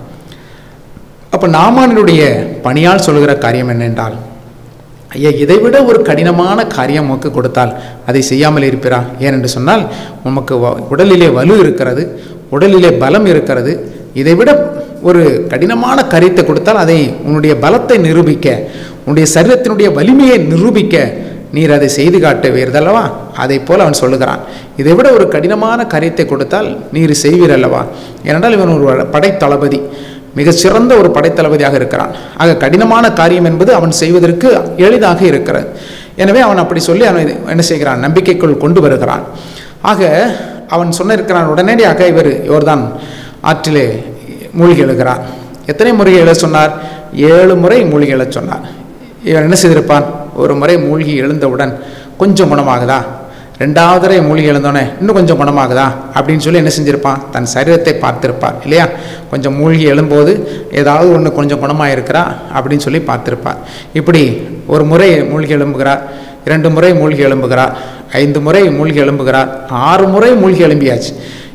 அப்போ நாமானுடைய பணியால் சொல்கிற காரியம் என்னென்றால், ஐயா, இதைவிட ஒரு கடினமான காரியம் உமக்கு கொடுத்தால் அதை செய்யாமல் இருப்பிரா? ஏனென்று சொன்னால், உமக்கு உடலிலே வலு இருக்கிறது, உடலிலே பலம் இருக்கிறது. இதைவிட ஒரு கடினமான காரியத்தை கொடுத்தால் அதை உன்னுடைய பலத்தை நிரூபிக்க, உன்னுடைய சரீரத்தினுடைய வலிமையை நிரூபிக்க நீர் அதை செய்து காட்டுவீர்களவா? அதை போல் அவன் சொல்லுகிறான். இதை விட ஒரு கடினமான காரியத்தை கொடுத்தால் நீர் செய்வீர் அல்லவா? ஏனென்றால் இவன் ஒரு படைத்தளபதி, மிகச்சிறந்த ஒரு படைத்தளபதியாக இருக்கிறான். ஆக கடினமான காரியம் என்பது அவன் செய்வதற்கு எளிதாக இருக்கிறது. எனவே அவன் அப்படி சொல்லி அவன் என்ன செய்கிறான், நம்பிக்கைக்குள் கொண்டு வருகிறான். ஆக அவன் சொன்னிருக்கிறான். உடனடியாக இவர் யோர்தான் ஆற்றிலே மூழ்கி எழுகிறார். எத்தனை முறை எழ சொன்னார்? 7 முறை மூழ்கி எழ சொன்னார். இவன் என்ன செய்திருப்பான்? ஒரு முறை மூழ்கி எழுந்தவுடன் கொஞ்சம் குணமாகுதா, 2வது முறை மூழ்கி எழுந்தோடனே இன்னும் கொஞ்சம் குணமாகுதா அப்படின்னு சொல்லி என்ன செஞ்சிருப்பான்? தன் சரீரத்தை பார்த்திருப்பார் இல்லையா? கொஞ்சம் மூழ்கி எழும்போது ஏதாவது ஒன்று கொஞ்சம் குணமாக இருக்கிறா அப்படின்னு சொல்லி பார்த்திருப்பார். இப்படி ஒரு முறை மூழ்கி எழும்புகிறார், 2 முறை மூழ்கி எழும்புகிறார், 5 முறை மூழ்கி எழும்புகிறார், 6 முறை மூழ்கி எழும்பியாச்சு.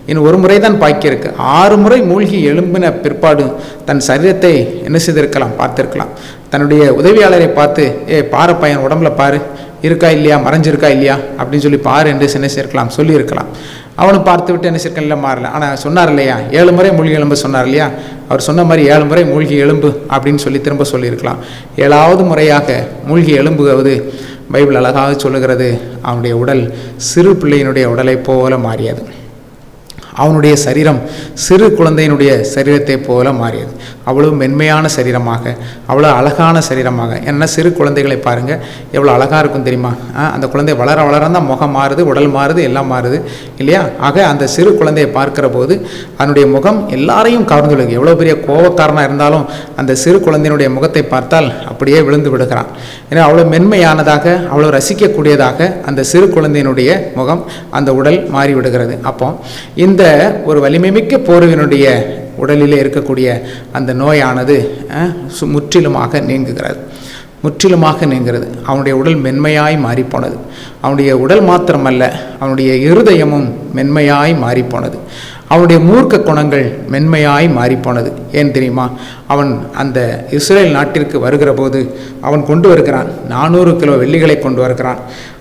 இன்னும் ஒரு முறை தான் பாக்கி இருக்கு. 6 முறை மூழ்கி எழும்பின பிற்பாடு தன் சரீரத்தை என்ன செய்திருக்கலாம், பார்த்திருக்கலாம். தன்னுடைய உதவியாளரை பார்த்து, பாரு பையன் உடம்புல பாரு, இருக்கா இல்லையா, மறைஞ்சிருக்கா இல்லையா அப்படின்னு சொல்லி பாரு என்று என்ன செய்யலாம், சொல்லியிருக்கலாம். அவனு பார்த்து விட்டு என்ன செய்யலாம், இல்லை மாறல. ஆனால் சொன்னார் இல்லையா, 7 முறை மூழ்கி எழும்ப சொன்னார் இல்லையா, அவர் சொன்ன மாதிரி 7 முறை மூழ்கி எழும்பு அப்படின்னு சொல்லி திரும்ப சொல்லியிருக்கலாம். 7வது முறையாக மூழ்கி எழும்புவது பைபிள் அழகாக சொல்லுகிறது, அவனுடைய உடல் சிறு பிள்ளையினுடைய உடலை போல மாறியது. அவனுடைய சரீரம் சிறு குழந்தையினுடைய சரீரத்தை போல மாறியது. அவ்வளவு மென்மையான சரீரமாக, அவ்வளோ அழகான சரீரமாக. ஏன்னா சிறு குழந்தைகளை பாருங்கள் எவ்வளோ அழகாக இருக்கும் தெரியுமா. அந்த குழந்தை வளர வளர தான் முகம் மாறுது, உடல் மாறுது, எல்லாம் மாறுது இல்லையா. ஆக அந்த சிறு குழந்தையை பார்க்கிற போது அதனுடைய முகம் எல்லாரையும் கவர்ந்துள்ளது. எவ்வளோ பெரிய கோபக்காரனாக இருந்தாலும் அந்த சிறு குழந்தையினுடைய முகத்தை பார்த்தால் அப்படியே விழுந்து விடுகிறான். ஏன்னா அவ்வளோ மென்மையானதாக, அவ்வளோ ரசிக்கக்கூடியதாக அந்த சிறு குழந்தையினுடைய முகம், அந்த உடல் மாறிவிடுகிறது. அப்போ இந்த ஒரு வலிமைமிக்க போர்வினுடைய உடலிலே இருக்கக்கூடிய அந்த நோயானது முற்றிலுமாக நீங்குகிறது, முற்றிலுமாக நீங்கிறது. அவனுடைய உடல் மென்மையாய் மாறிப்போனது. அவனுடைய உடல் மாத்திரமல்ல, அவனுடைய இருதயமும் மென்மையாய் மாறிப்போனது. அவனுடைய மூர்க்க குணங்கள் மென்மையாய் மாறிப்போனது. ஏன் தெரியுமா, அவன் அந்த இஸ்ரேல் நாட்டிற்கு வருகிற போது அவன் கொண்டு வருகிறான் 400 கிலோ வெள்ளிகளை கொண்டு வருகிறான்,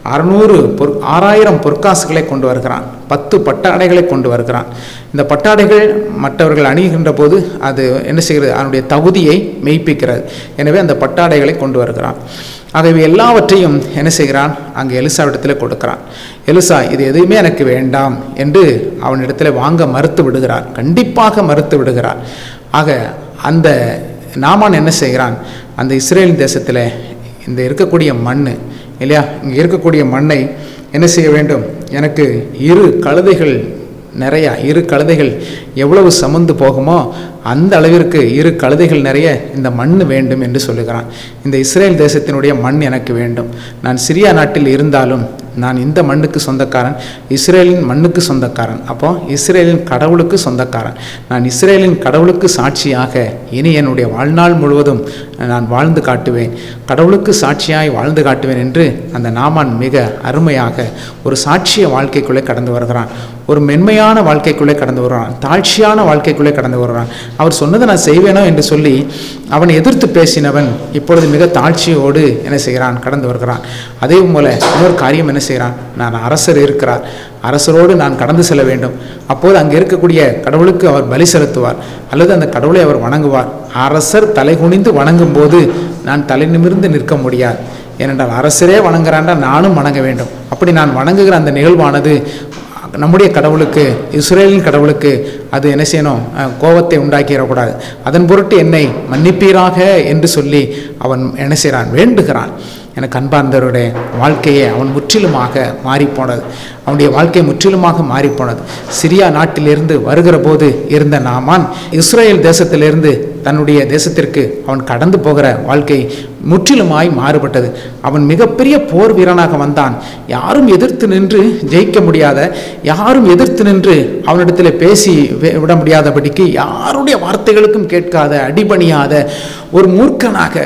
6000 பொற்காசுகளை கொண்டு வருகிறான், 10 பட்டாடைகளை கொண்டு வருகிறான். இந்த பட்டாடைகள் மற்றவர்கள் அணிகின்ற போது அது என்ன செய்கிறது, அவனுடைய தகுதியை மெய்ப்பிக்கிறது. எனவே அந்த பட்டாடைகளை கொண்டு வருகிறான். ஆகவே எல்லாவற்றையும் என்ன செய்கிறான், அங்கே எலிசாவிடத்தில் கொடுக்கிறான். எலிசா இது எதுவுமே எனக்கு வேண்டாம் என்று அவனிடத்தில் வாங்க மறுத்து விடுகிறார், கண்டிப்பாக மறுத்து விடுகிறார். ஆக அந்த நாமான் என்ன செய்கிறான், அந்த இஸ்ரேல் தேசத்தில் இந்த இருக்கக்கூடிய மண் இல்லையா, இங்கே இருக்கக்கூடிய மண்ணை என்ன செய்ய வேண்டும், எனக்கு 2 கழுதைகள் நிறையா, 2 கழுதைகள் எவ்வளவு சமந்து போகுமோ அந்த அளவிற்கு 2 கழுதைகள் நிறைய இந்த மண் வேண்டும் என்று சொல்லுகிறான். இந்த இஸ்ரேல் தேசத்தினுடைய மண் எனக்கு வேண்டும். நான் சிரியா நாட்டில் இருந்தாலும் நான் இந்த மண்ணுக்கு சொந்தக்காரன், இஸ்ரேலின் மண்ணுக்கு சொந்தக்காரன். அப்போ இஸ்ரேலின் கடவுளுக்கு சொந்தக்காரன். நான் இஸ்ரேலின் கடவுளுக்கு சாட்சியாக இனி என்னுடைய வாழ்நாள் முழுவதும் நான் வாழ்ந்து காட்டுவேன், கடவுளுக்கு சாட்சியாய் வாழ்ந்து காட்டுவேன் என்று அந்த நாமான் மிக அருமையாக ஒரு சாட்சிய வாழ்க்கைக்குள்ளே கடந்து வருகிறான். ஒரு மென்மையான வாழ்க்கைக்குள்ளே கடந்து வருகிறான், தாழ்ச்சியான வாழ்க்கைக்குள்ளே கடந்து வருகிறான். அவர் சொன்னதை நான் செய்வேனோ என்று சொல்லி அவனை எதிர்த்து பேசினவன் இப்பொழுது மிக தாழ்ச்சியோடு என்ன செய்கிறான், கடந்து வருகிறான். அதே போல இன்னொரு காரியம் என்ன செய்கிறான், நான் அரசர் இருக்கிறார், அரசரோடு நான் கடந்து செல்ல வேண்டும். அப்போது அங்கே இருக்கக்கூடிய கடவுளுக்கு அவர் பலி செலுத்துவார் அல்லது அந்த கடவுளை அவர் வணங்குவார். அரசர் தலை குனிந்து வணங்கும் போது நான் தலை நிமிர்ந்து நிற்க முடியாது. ஏனென்றால் அரசரே வணங்குறாண்டா நானும் வணங்க வேண்டும். அப்படி நான் வணங்குகிற அந்த நிகழ்வானது நம்முடைய கடவுளுக்கு, இஸ்ரேலின் கடவுளுக்கு அது என்ன செய்யணும், கோபத்தை உண்டாக்கிடக்கூடாது. அதன் பொருட்டு என்னை மன்னிப்பீராக என்று சொல்லி அவன் என்ன செய்கிறான், வேண்டுகிறான். எனக்கு அன்பார்ந்தவருடைய வாழ்க்கையை அவன் முற்றிலுமாக மாறிப்போனது, அவனுடைய வாழ்க்கை முற்றிலுமாக மாறிப்போனது. சிரியா நாட்டிலிருந்து வருகிற போது இருந்த நாமான் இஸ்ரேல் தேசத்திலிருந்து தன்னுடைய தேசத்திற்கு அவன் கடந்து போகிற வாழ்க்கை முற்றிலுமாய் மாறுபட்டது. அவன் மிகப்பெரிய போர் வீரனாக வந்தான். யாரும் எதிர்த்து நின்று ஜெயிக்க முடியாத, யாரும் எதிர்த்து நின்று அவனிடத்தில் பேசி விட முடியாதபடிக்கு, யாருடைய வார்த்தைகளுக்கும் கேட்காத, அடிபணியாத ஒரு மூர்க்கனாக,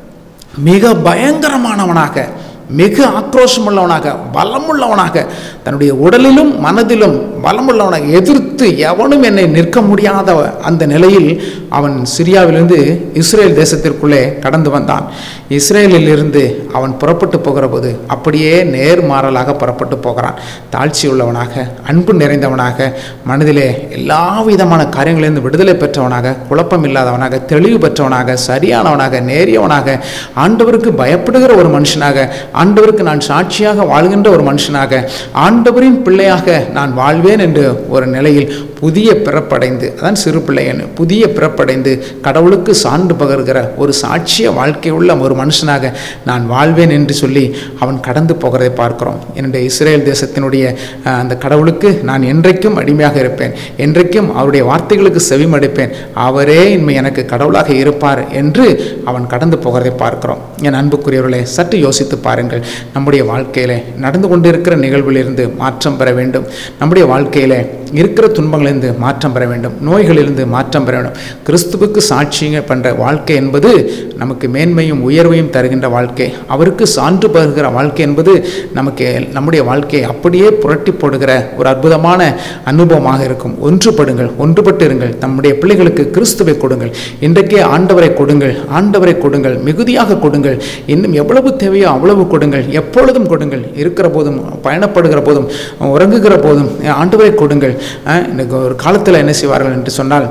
மிக பயங்கரமானவனாக, மிக ஆக்ரோஷமுள்ளவனாக, பலமுள்ளவனாக, தன்னுடைய உடலிலும் மனதிலும் பலமுள்ளவனாக, எதிர்த்து எவனும் என்னை நிற்க முடியாத அந்த நிலையில் அவன் சிரியாவிலிருந்து இஸ்ரேல் தேசத்திற்குள்ளே கடந்து வந்தான். இஸ்ரேலில் இருந்து அவன் புறப்பட்டு போகிற போது அப்படியே நேர்மாறலாக புறப்பட்டு போகிறான். தாழ்ச்சி உள்ளவனாக, அன்பு நிறைந்தவனாக, மனதிலே எல்லா விதமான காரியங்களிலிருந்து விடுதலை பெற்றவனாக, குழப்பம் இல்லாதவனாக, தெளிவு பெற்றவனாக, சரியானவனாக, நேரியவனாக, ஆண்டவருக்கு பயப்படுகிற ஒரு மனுஷனாக, ஆண்டவருக்கு நான் சாட்சியாக வாழ்கின்ற ஒரு மனுஷனாக, ஆண்டவரின் பிள்ளையாக நான் வாழ்வேன் என்று ஒரு நிலையில் புதிய பிறப்படைந்து, அதான் சிறு பிள்ளையன், புதிய பிறப்படைந்து கடவுளுக்கு சான்று பகர்கிற ஒரு சாட்சிய வாழ்க்கை உள்ள ஒரு மனுஷனாக நான் வாழ்வேன் என்று சொல்லி அவன் கடந்து போகிறதை பார்க்கிறோம். என்னுடைய இஸ்ரேல் தேசத்தினுடைய அந்த கடவுளுக்கு நான் என்றைக்கும் அடிமையாக இருப்பேன், என்றைக்கும் அவருடைய வார்த்தைகளுக்கு செவிமடைப்பேன், அவரே இன்மை எனக்கு கடவுளாக இருப்பார் என்று அவன் கடந்து போகிறதை பார்க்கிறோம். என் அன்புக்குரியவர்களே, சற்று யோசித்து பாருங்கள். நம்முடைய வாழ்க்கையில நடந்து கொண்டிருக்கிற நிகழ்விலிருந்து மாற்றம் பெற வேண்டும். நம்முடைய வாழ்க்கையில இருக்கிற துன்பங்களிலிருந்து மாற்றம் பெற வேண்டும், நோய்களிலிருந்து மாற்றம் பெற வேண்டும். கிறிஸ்துவுக்கு சாட்சிங்க பண்ணுற வாழ்க்கை என்பது நமக்கு மேன்மையும் உயர்வையும் தருகின்ற வாழ்க்கை. அவருக்கு சான்று பகிர்கிற வாழ்க்கை என்பது நமக்கு நம்முடைய வாழ்க்கையை அப்படியே புரட்டி போடுகிற ஒரு அற்புதமான அனுபவமாக இருக்கும். ஒன்றுபடுங்கள், ஒன்றுபட்டு இருங்கள். நம்முடைய பிள்ளைகளுக்கு கிறிஸ்துவை கொடுங்கள். இன்றைக்கே ஆண்டவரை கொடுங்கள், ஆண்டவரை கொடுங்கள், மிகுதியாக கொடுங்கள். இன்னும் எவ்வளவு தேவையோ அவ்வளவு கொடுங்கள், எப்பொழுதும் கொடுங்கள். இருக்கிற போதும், பயணப்படுகிற போதும், உறங்குகிற போதும் ஆண்டவரை கொடுங்கள். இன்னைக்கு ஒரு காலத்தில் என்ன செய்வார்கள் என்று சொன்னால்,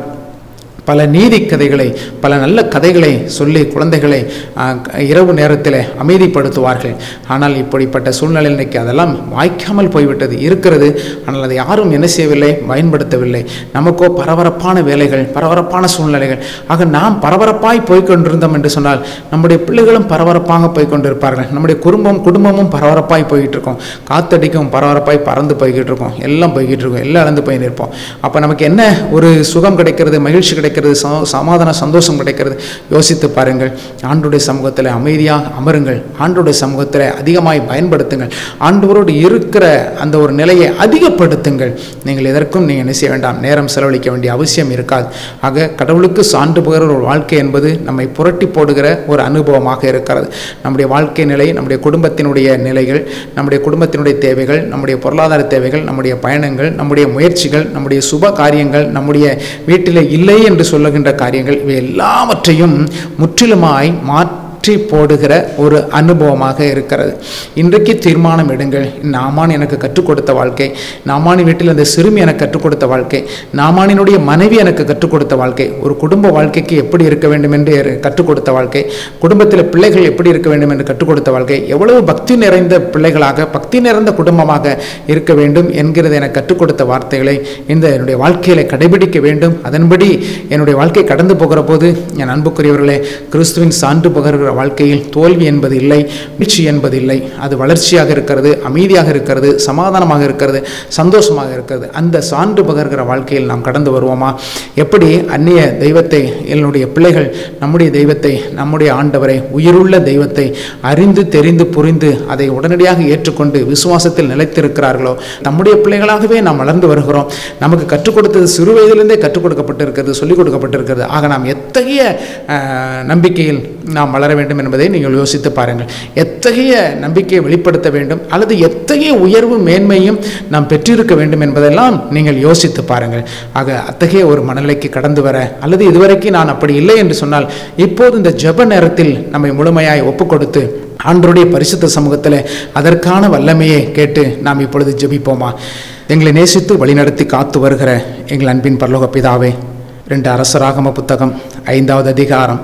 பல நீதி கதைகளை, பல நல்ல கதைகளை சொல்லி குழந்தைகளை இரவு நேரத்தில் அமைதிப்படுத்துவார்கள். ஆனால் இப்படிப்பட்ட சூழ்நிலை இன்றைக்கி அதெல்லாம் வாய்க்காமல் போய்விட்டது இருக்கிறது. ஆனால் அதை யாரும் என்ன செய்யவில்லை, பயன்படுத்தவில்லை. நமக்கோ பரபரப்பான வேலைகள், பரபரப்பான சூழ்நிலைகள். ஆக நாம் பரபரப்பாய் போய்கொண்டிருந்தோம் என்று சொன்னால் நம்முடைய பிள்ளைகளும் பரபரப்பாக போய்கொண்டிருப்பார்கள். நம்முடைய குடும்பமும் பரபரப்பாய் போய்கிட்டு இருக்கோம். காத்தடிக்கும் பரபரப்பாய் பறந்து போய்கிட்டு இருக்கோம். எல்லாம் போய்கிட்டு இருக்கோம், எல்லாம் இழந்து போய் நிற்போம். அப்போ நமக்கு என்ன ஒரு சுகம் கிடைக்கிறது, மகிழ்ச்சி கிடைக்கிறது, சமாதான சந்தோஷம் கிடைக்கிறது? யோசித்து பாருங்கள். ஆண்டவருடைய சமூகத்தில் அமைதியாக அமருங்கள். ஆண்டவருடைய சமூகத்தில் அதிகமாய் பயன்படுத்துங்கள். ஆண்டவரோடு இருக்கிற அந்த ஒரு நிலையை அதிகப்படுத்துங்கள். நீங்கள் எதற்கும் நீங்கள் என்ன செய்ய வேண்டாம், நேரம் செலவழிக்க வேண்டிய அவசியம் இருக்காது. ஆக கடவுளுக்கு சான்று பகிர்கிற ஒரு வாழ்க்கை என்பது நம்மை புரட்டி போடுகிற ஒரு அனுபவமாக இருக்கிறது. நம்முடைய வாழ்க்கை நிலை, நம்முடைய குடும்பத்தினுடைய நிலைகள், நம்முடைய குடும்பத்தினுடைய தேவைகள், நம்முடைய பொருளாதார தேவைகள், நம்முடைய பயணங்கள், நம்முடைய முயற்சிகள், நம்முடைய சுப காரியங்கள், நம்முடைய வீட்டில் இல்லை என்று சொல்லுகின்ற காரியங்கள், இவை எல்லாவற்றையும் முற்றிலுமாய் மாற்றி போடுகிற ஒரு அனுபவமாக இருக்கிறது. இன்றைக்கு தீர்மானம் எடுங்கள். நாமான் எனக்கு கற்றுக் கொடுத்த வாழ்க்கை, நாமானி வீட்டில் அந்த சிறுமி எனக்கு கற்றுக் கொடுத்த வாழ்க்கை, நாமானினுடைய மனைவி எனக்கு கற்றுக் கொடுத்த வாழ்க்கை, ஒரு குடும்ப வாழ்க்கைக்கு எப்படி இருக்க வேண்டும் என்று கற்றுக் கொடுத்த வாழ்க்கை, குடும்பத்தில் பிள்ளைகள் எப்படி இருக்க வேண்டும் என்று கற்றுக் கொடுத்த வாழ்க்கை, எவ்வளவு பக்தி நிறைந்த பிள்ளைகளாக, பக்தி நிறைந்த குடும்பமாக இருக்க வேண்டும் என்கிறதை எனக்கு கற்றுக் கொடுத்த வார்த்தைகளை இந்த என்னுடைய வாழ்க்கையில் கடைபிடிக்க வேண்டும். அதன்படி என்னுடைய வாழ்க்கை கடந்து போகிற போது என் அன்புக்குரியவர்களே, கிறிஸ்துவின் சான்று பகர்கிற வாழ்க்கையில் தோல்வி என்பது இல்லை, வீழ்ச்சி என்பது இல்லை. அது வளர்ச்சியாக இருக்கிறது, அமைதியாக இருக்கிறது, சமாதானமாக இருக்கிறது, சந்தோஷமாக இருக்கிறது. அந்த சான்று பகர்கிற வாழ்க்கையில் நாம் கடந்து வருவோமா? எப்படி அந்நிய தெய்வத்தை, என்னுடைய பிள்ளைகள் நம்முடைய தெய்வத்தை, நம்முடைய ஆண்டவரை, உயிருள்ள தெய்வத்தை அறிந்து தெரிந்து புரிந்து அதை உடனடியாக ஏற்றுக்கொண்டு விசுவாசத்தில் நிலைத்திருக்கிறார்களோ, நம்முடைய பிள்ளைகளாகவே நாம் வளர்ந்து வருகிறோம். நமக்கு கற்றுக் கொடுத்தது சிறு வயதிலிருந்தே கற்றுக் கொடுக்கப்பட்டிருக்கிறது, சொல்லிக் கொடுக்கப்பட்டிருக்கிறது. ஆக நாம் எத்தகைய நம்பிக்கையில் நாம் வளர வேண்டும் என்பதை நீங்கள் யோசித்து பாருங்கள். எத்தகைய நம்பிக்கையை வெளிப்படுத்த வேண்டும், அல்லது எத்தகைய உயர்வு மேன்மையும் நாம் பெற்றிருக்க வேண்டும் என்பதெல்லாம் நீங்கள் யோசித்து பாருங்கள். ஆக அத்தகைய ஒரு மனநிலைக்கு கடந்து வர, அல்லது இதுவரைக்கும் நான் அப்படி இல்லை என்று சொன்னால், இப்போது இந்த ஜெப நேரத்தில் நம்மை முழுமையாய் ஒப்பு கொடுத்து ஆண்டவருடைய பரிசுத்த சமூகத்தில் அதற்கான வல்லமையை கேட்டு நாம் இப்பொழுது ஜெபிப்போமா? எங்களை நேசித்து வழிநடத்தி காத்து வருகிற எங்கள் அன்பின் பரலோக பிதாவே, 2 அரசராகம புத்தகம் 5வது அதிகாரம்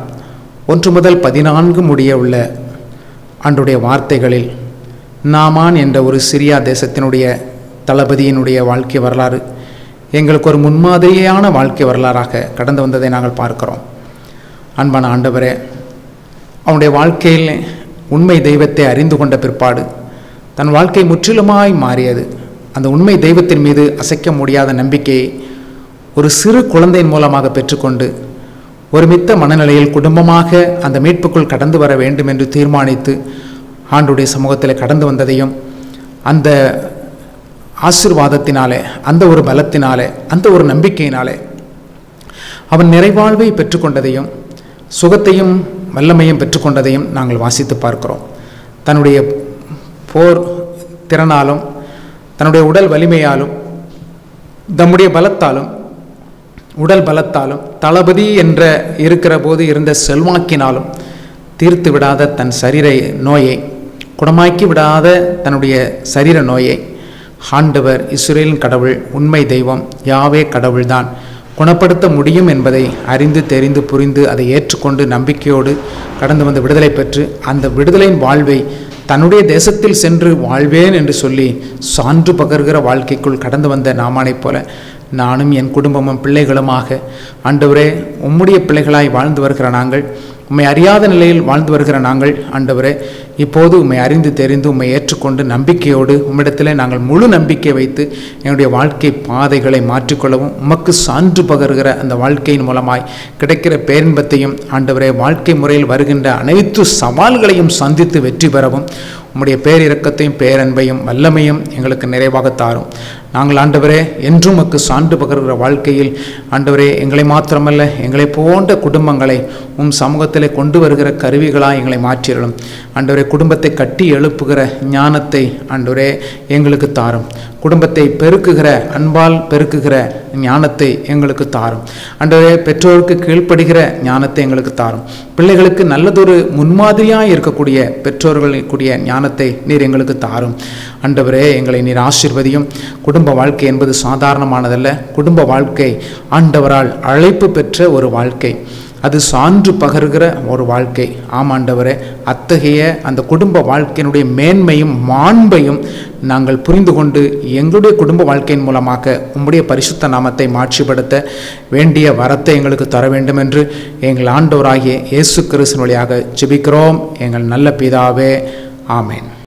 1 முதல் 14 முடிய உள்ள ஆண்டுடைய வார்த்தைகளில் நாமான் என்ற ஒரு சிரியா தேசத்தினுடைய தளபதியினுடைய வாழ்க்கை வரலாறு எங்களுக்கு ஒரு முன்மாதிரியான வாழ்க்கை வரலாறாக கடந்து வந்ததை நாங்கள் பார்க்கிறோம். அன்பான ஆண்டவரே, அவனுடைய வாழ்க்கையில் உண்மை தெய்வத்தை அறிந்து கொண்ட பிற்பாடு தன் வாழ்க்கை முற்றிலுமாய் மாறியது. அந்த உண்மை தெய்வத்தின் மீது அசைக்க முடியாத நம்பிக்கையை ஒரு சிறு குழந்தையின் மூலமாக பெற்றுக்கொண்டு ஒருமித்த மனநிலையில் குடும்பமாக அந்த மீட்புக்குள் கடந்து வர வேண்டும் என்று தீர்மானித்து ஆண்டுடைய சமூகத்தில் கடந்து வந்ததையும், அந்த ஆசீர்வாதத்தினாலே, அந்த ஒரு பலத்தினாலே, அந்த ஒரு நம்பிக்கையினாலே அவன் நிறைவாழ்வை பெற்றுக்கொண்டதையும், சுகத்தையும் வல்லமையும் பெற்றுக்கொண்டதையும் நாங்கள் வாசித்து பார்க்கிறோம். தன்னுடைய போர் திறனாலும், தன்னுடைய உடல் வலிமையாலும், தம்முடைய பலத்தாலும், உடல் பலத்தாலும், தளபதி என்ற இருக்கிற போது இருந்த செல்வாக்கினாலும் தீர்த்து விடாத தன் சரீர நோயை, குணமாக்கி விடாத தன்னுடைய சரீர நோயை ஆண்டவர், இஸ்ரவேலின் கடவுள், உண்மை தெய்வம், யாவே கடவுள்தான் குணப்படுத்த முடியும் என்பதை அறிந்து தெரிந்து புரிந்து அதை ஏற்றுக்கொண்டு நம்பிக்கையோடு கடந்து வந்து விடுதலை பெற்று அந்த விடுதலையின் வாழ்வை தன்னுடைய தேசத்தில் சென்று வாழ்வேன் என்று சொல்லி சான்று பகர்கிற வாழ்க்கைக்குள் கடந்து வந்த நாமானைப் போல நானும் என் குடும்பமும் பிள்ளைகளுமாக ஆண்டவரே, உம்முடைய பிள்ளைகளாய் வாழ்ந்து வருகிற நாங்கள், உம்மை அறியாத நிலையில் வாழ்ந்து வருகிற நாங்கள் ஆண்டவரே, இப்போது உம்மை அறிந்து தெரிந்து உம்மை ஏற்றுக்கொண்டு நம்பிக்கையோடு உம்மிடத்தில் நாங்கள் முழு நம்பிக்கை வைத்து என்னுடைய வாழ்க்கை பாதைகளை மாற்றிக்கொள்ளவும், உமக்கு சான்று பகர்கிற அந்த வாழ்க்கையின் மூலமாய் கிடைக்கிற பேரின்பத்தையும் ஆண்டவரே, வாழ்க்கை முறையில் வருகின்ற அனைத்து சவால்களையும் சந்தித்து வெற்றி பெறவும் உம்முடைய பேரிரக்கத்தையும் பேரன்பையும் வல்லமையும் எங்களுக்கு நிறைவாக தாரும். நாங்கள் ஆண்டவரே என்றும் உமக்கு சான்று பகர்கிற வாழ்க்கையில் ஆண்டவரே எங்களை மாத்திரமல்ல எங்களை போன்ற குடும்பங்களை சமூகத்திலே கொண்டு வருகிற கருவிகளாக எங்களை மாற்றிடலும். ஆண்டவரே, குடும்பத்தை கட்டி எழுப்புகிற ஞானத்தை ஆண்டவரே எங்களுக்கு தாரும். குடும்பத்தை பெருக்குகிற, அன்பால் பெருக்குகிற ஞானத்தை எங்களுக்கு தாரும். ஆண்டவரே, பெற்றோருக்கு கீழ்ப்படுகிற ஞானத்தை எங்களுக்கு தாரும். பிள்ளைகளுக்கு நல்லதொரு முன்மாதிரியாக இருக்கக்கூடிய பெற்றோர்களுடைய ஞானத்தை நீர் எங்களுக்கு தாரும். ஆண்டவரே, எங்களை நீர் ஆசீர்வதியும். குடும்ப வாழ்க்கை என்பது சாதாரணமானதல்ல. குடும்ப வாழ்க்கை ஆண்டவரால் அழைப்பு பெற்ற ஒரு வாழ்க்கை. அது சான்று பகர்கிற ஒரு வாழ்க்கை. ஆமாண்டவரே, அத்தகைய அந்த குடும்ப வாழ்க்கையினுடைய மேன்மையும் மாண்பையும் நாங்கள் புரிந்து கொண்டு எங்களுடைய குடும்ப வாழ்க்கையின் மூலமாக உம்முடைய பரிசுத்த நாமத்தை மாட்சிப்படுத்த வேண்டிய வரத்தை எங்களுக்கு தர வேண்டும் என்று எங்கள் ஆண்டவராகிய இயேசு கிறிஸ்துவின் வழியாக ஜெபிக்கிறோம் எங்கள் நல்ல பிதாவே. ஆமென்.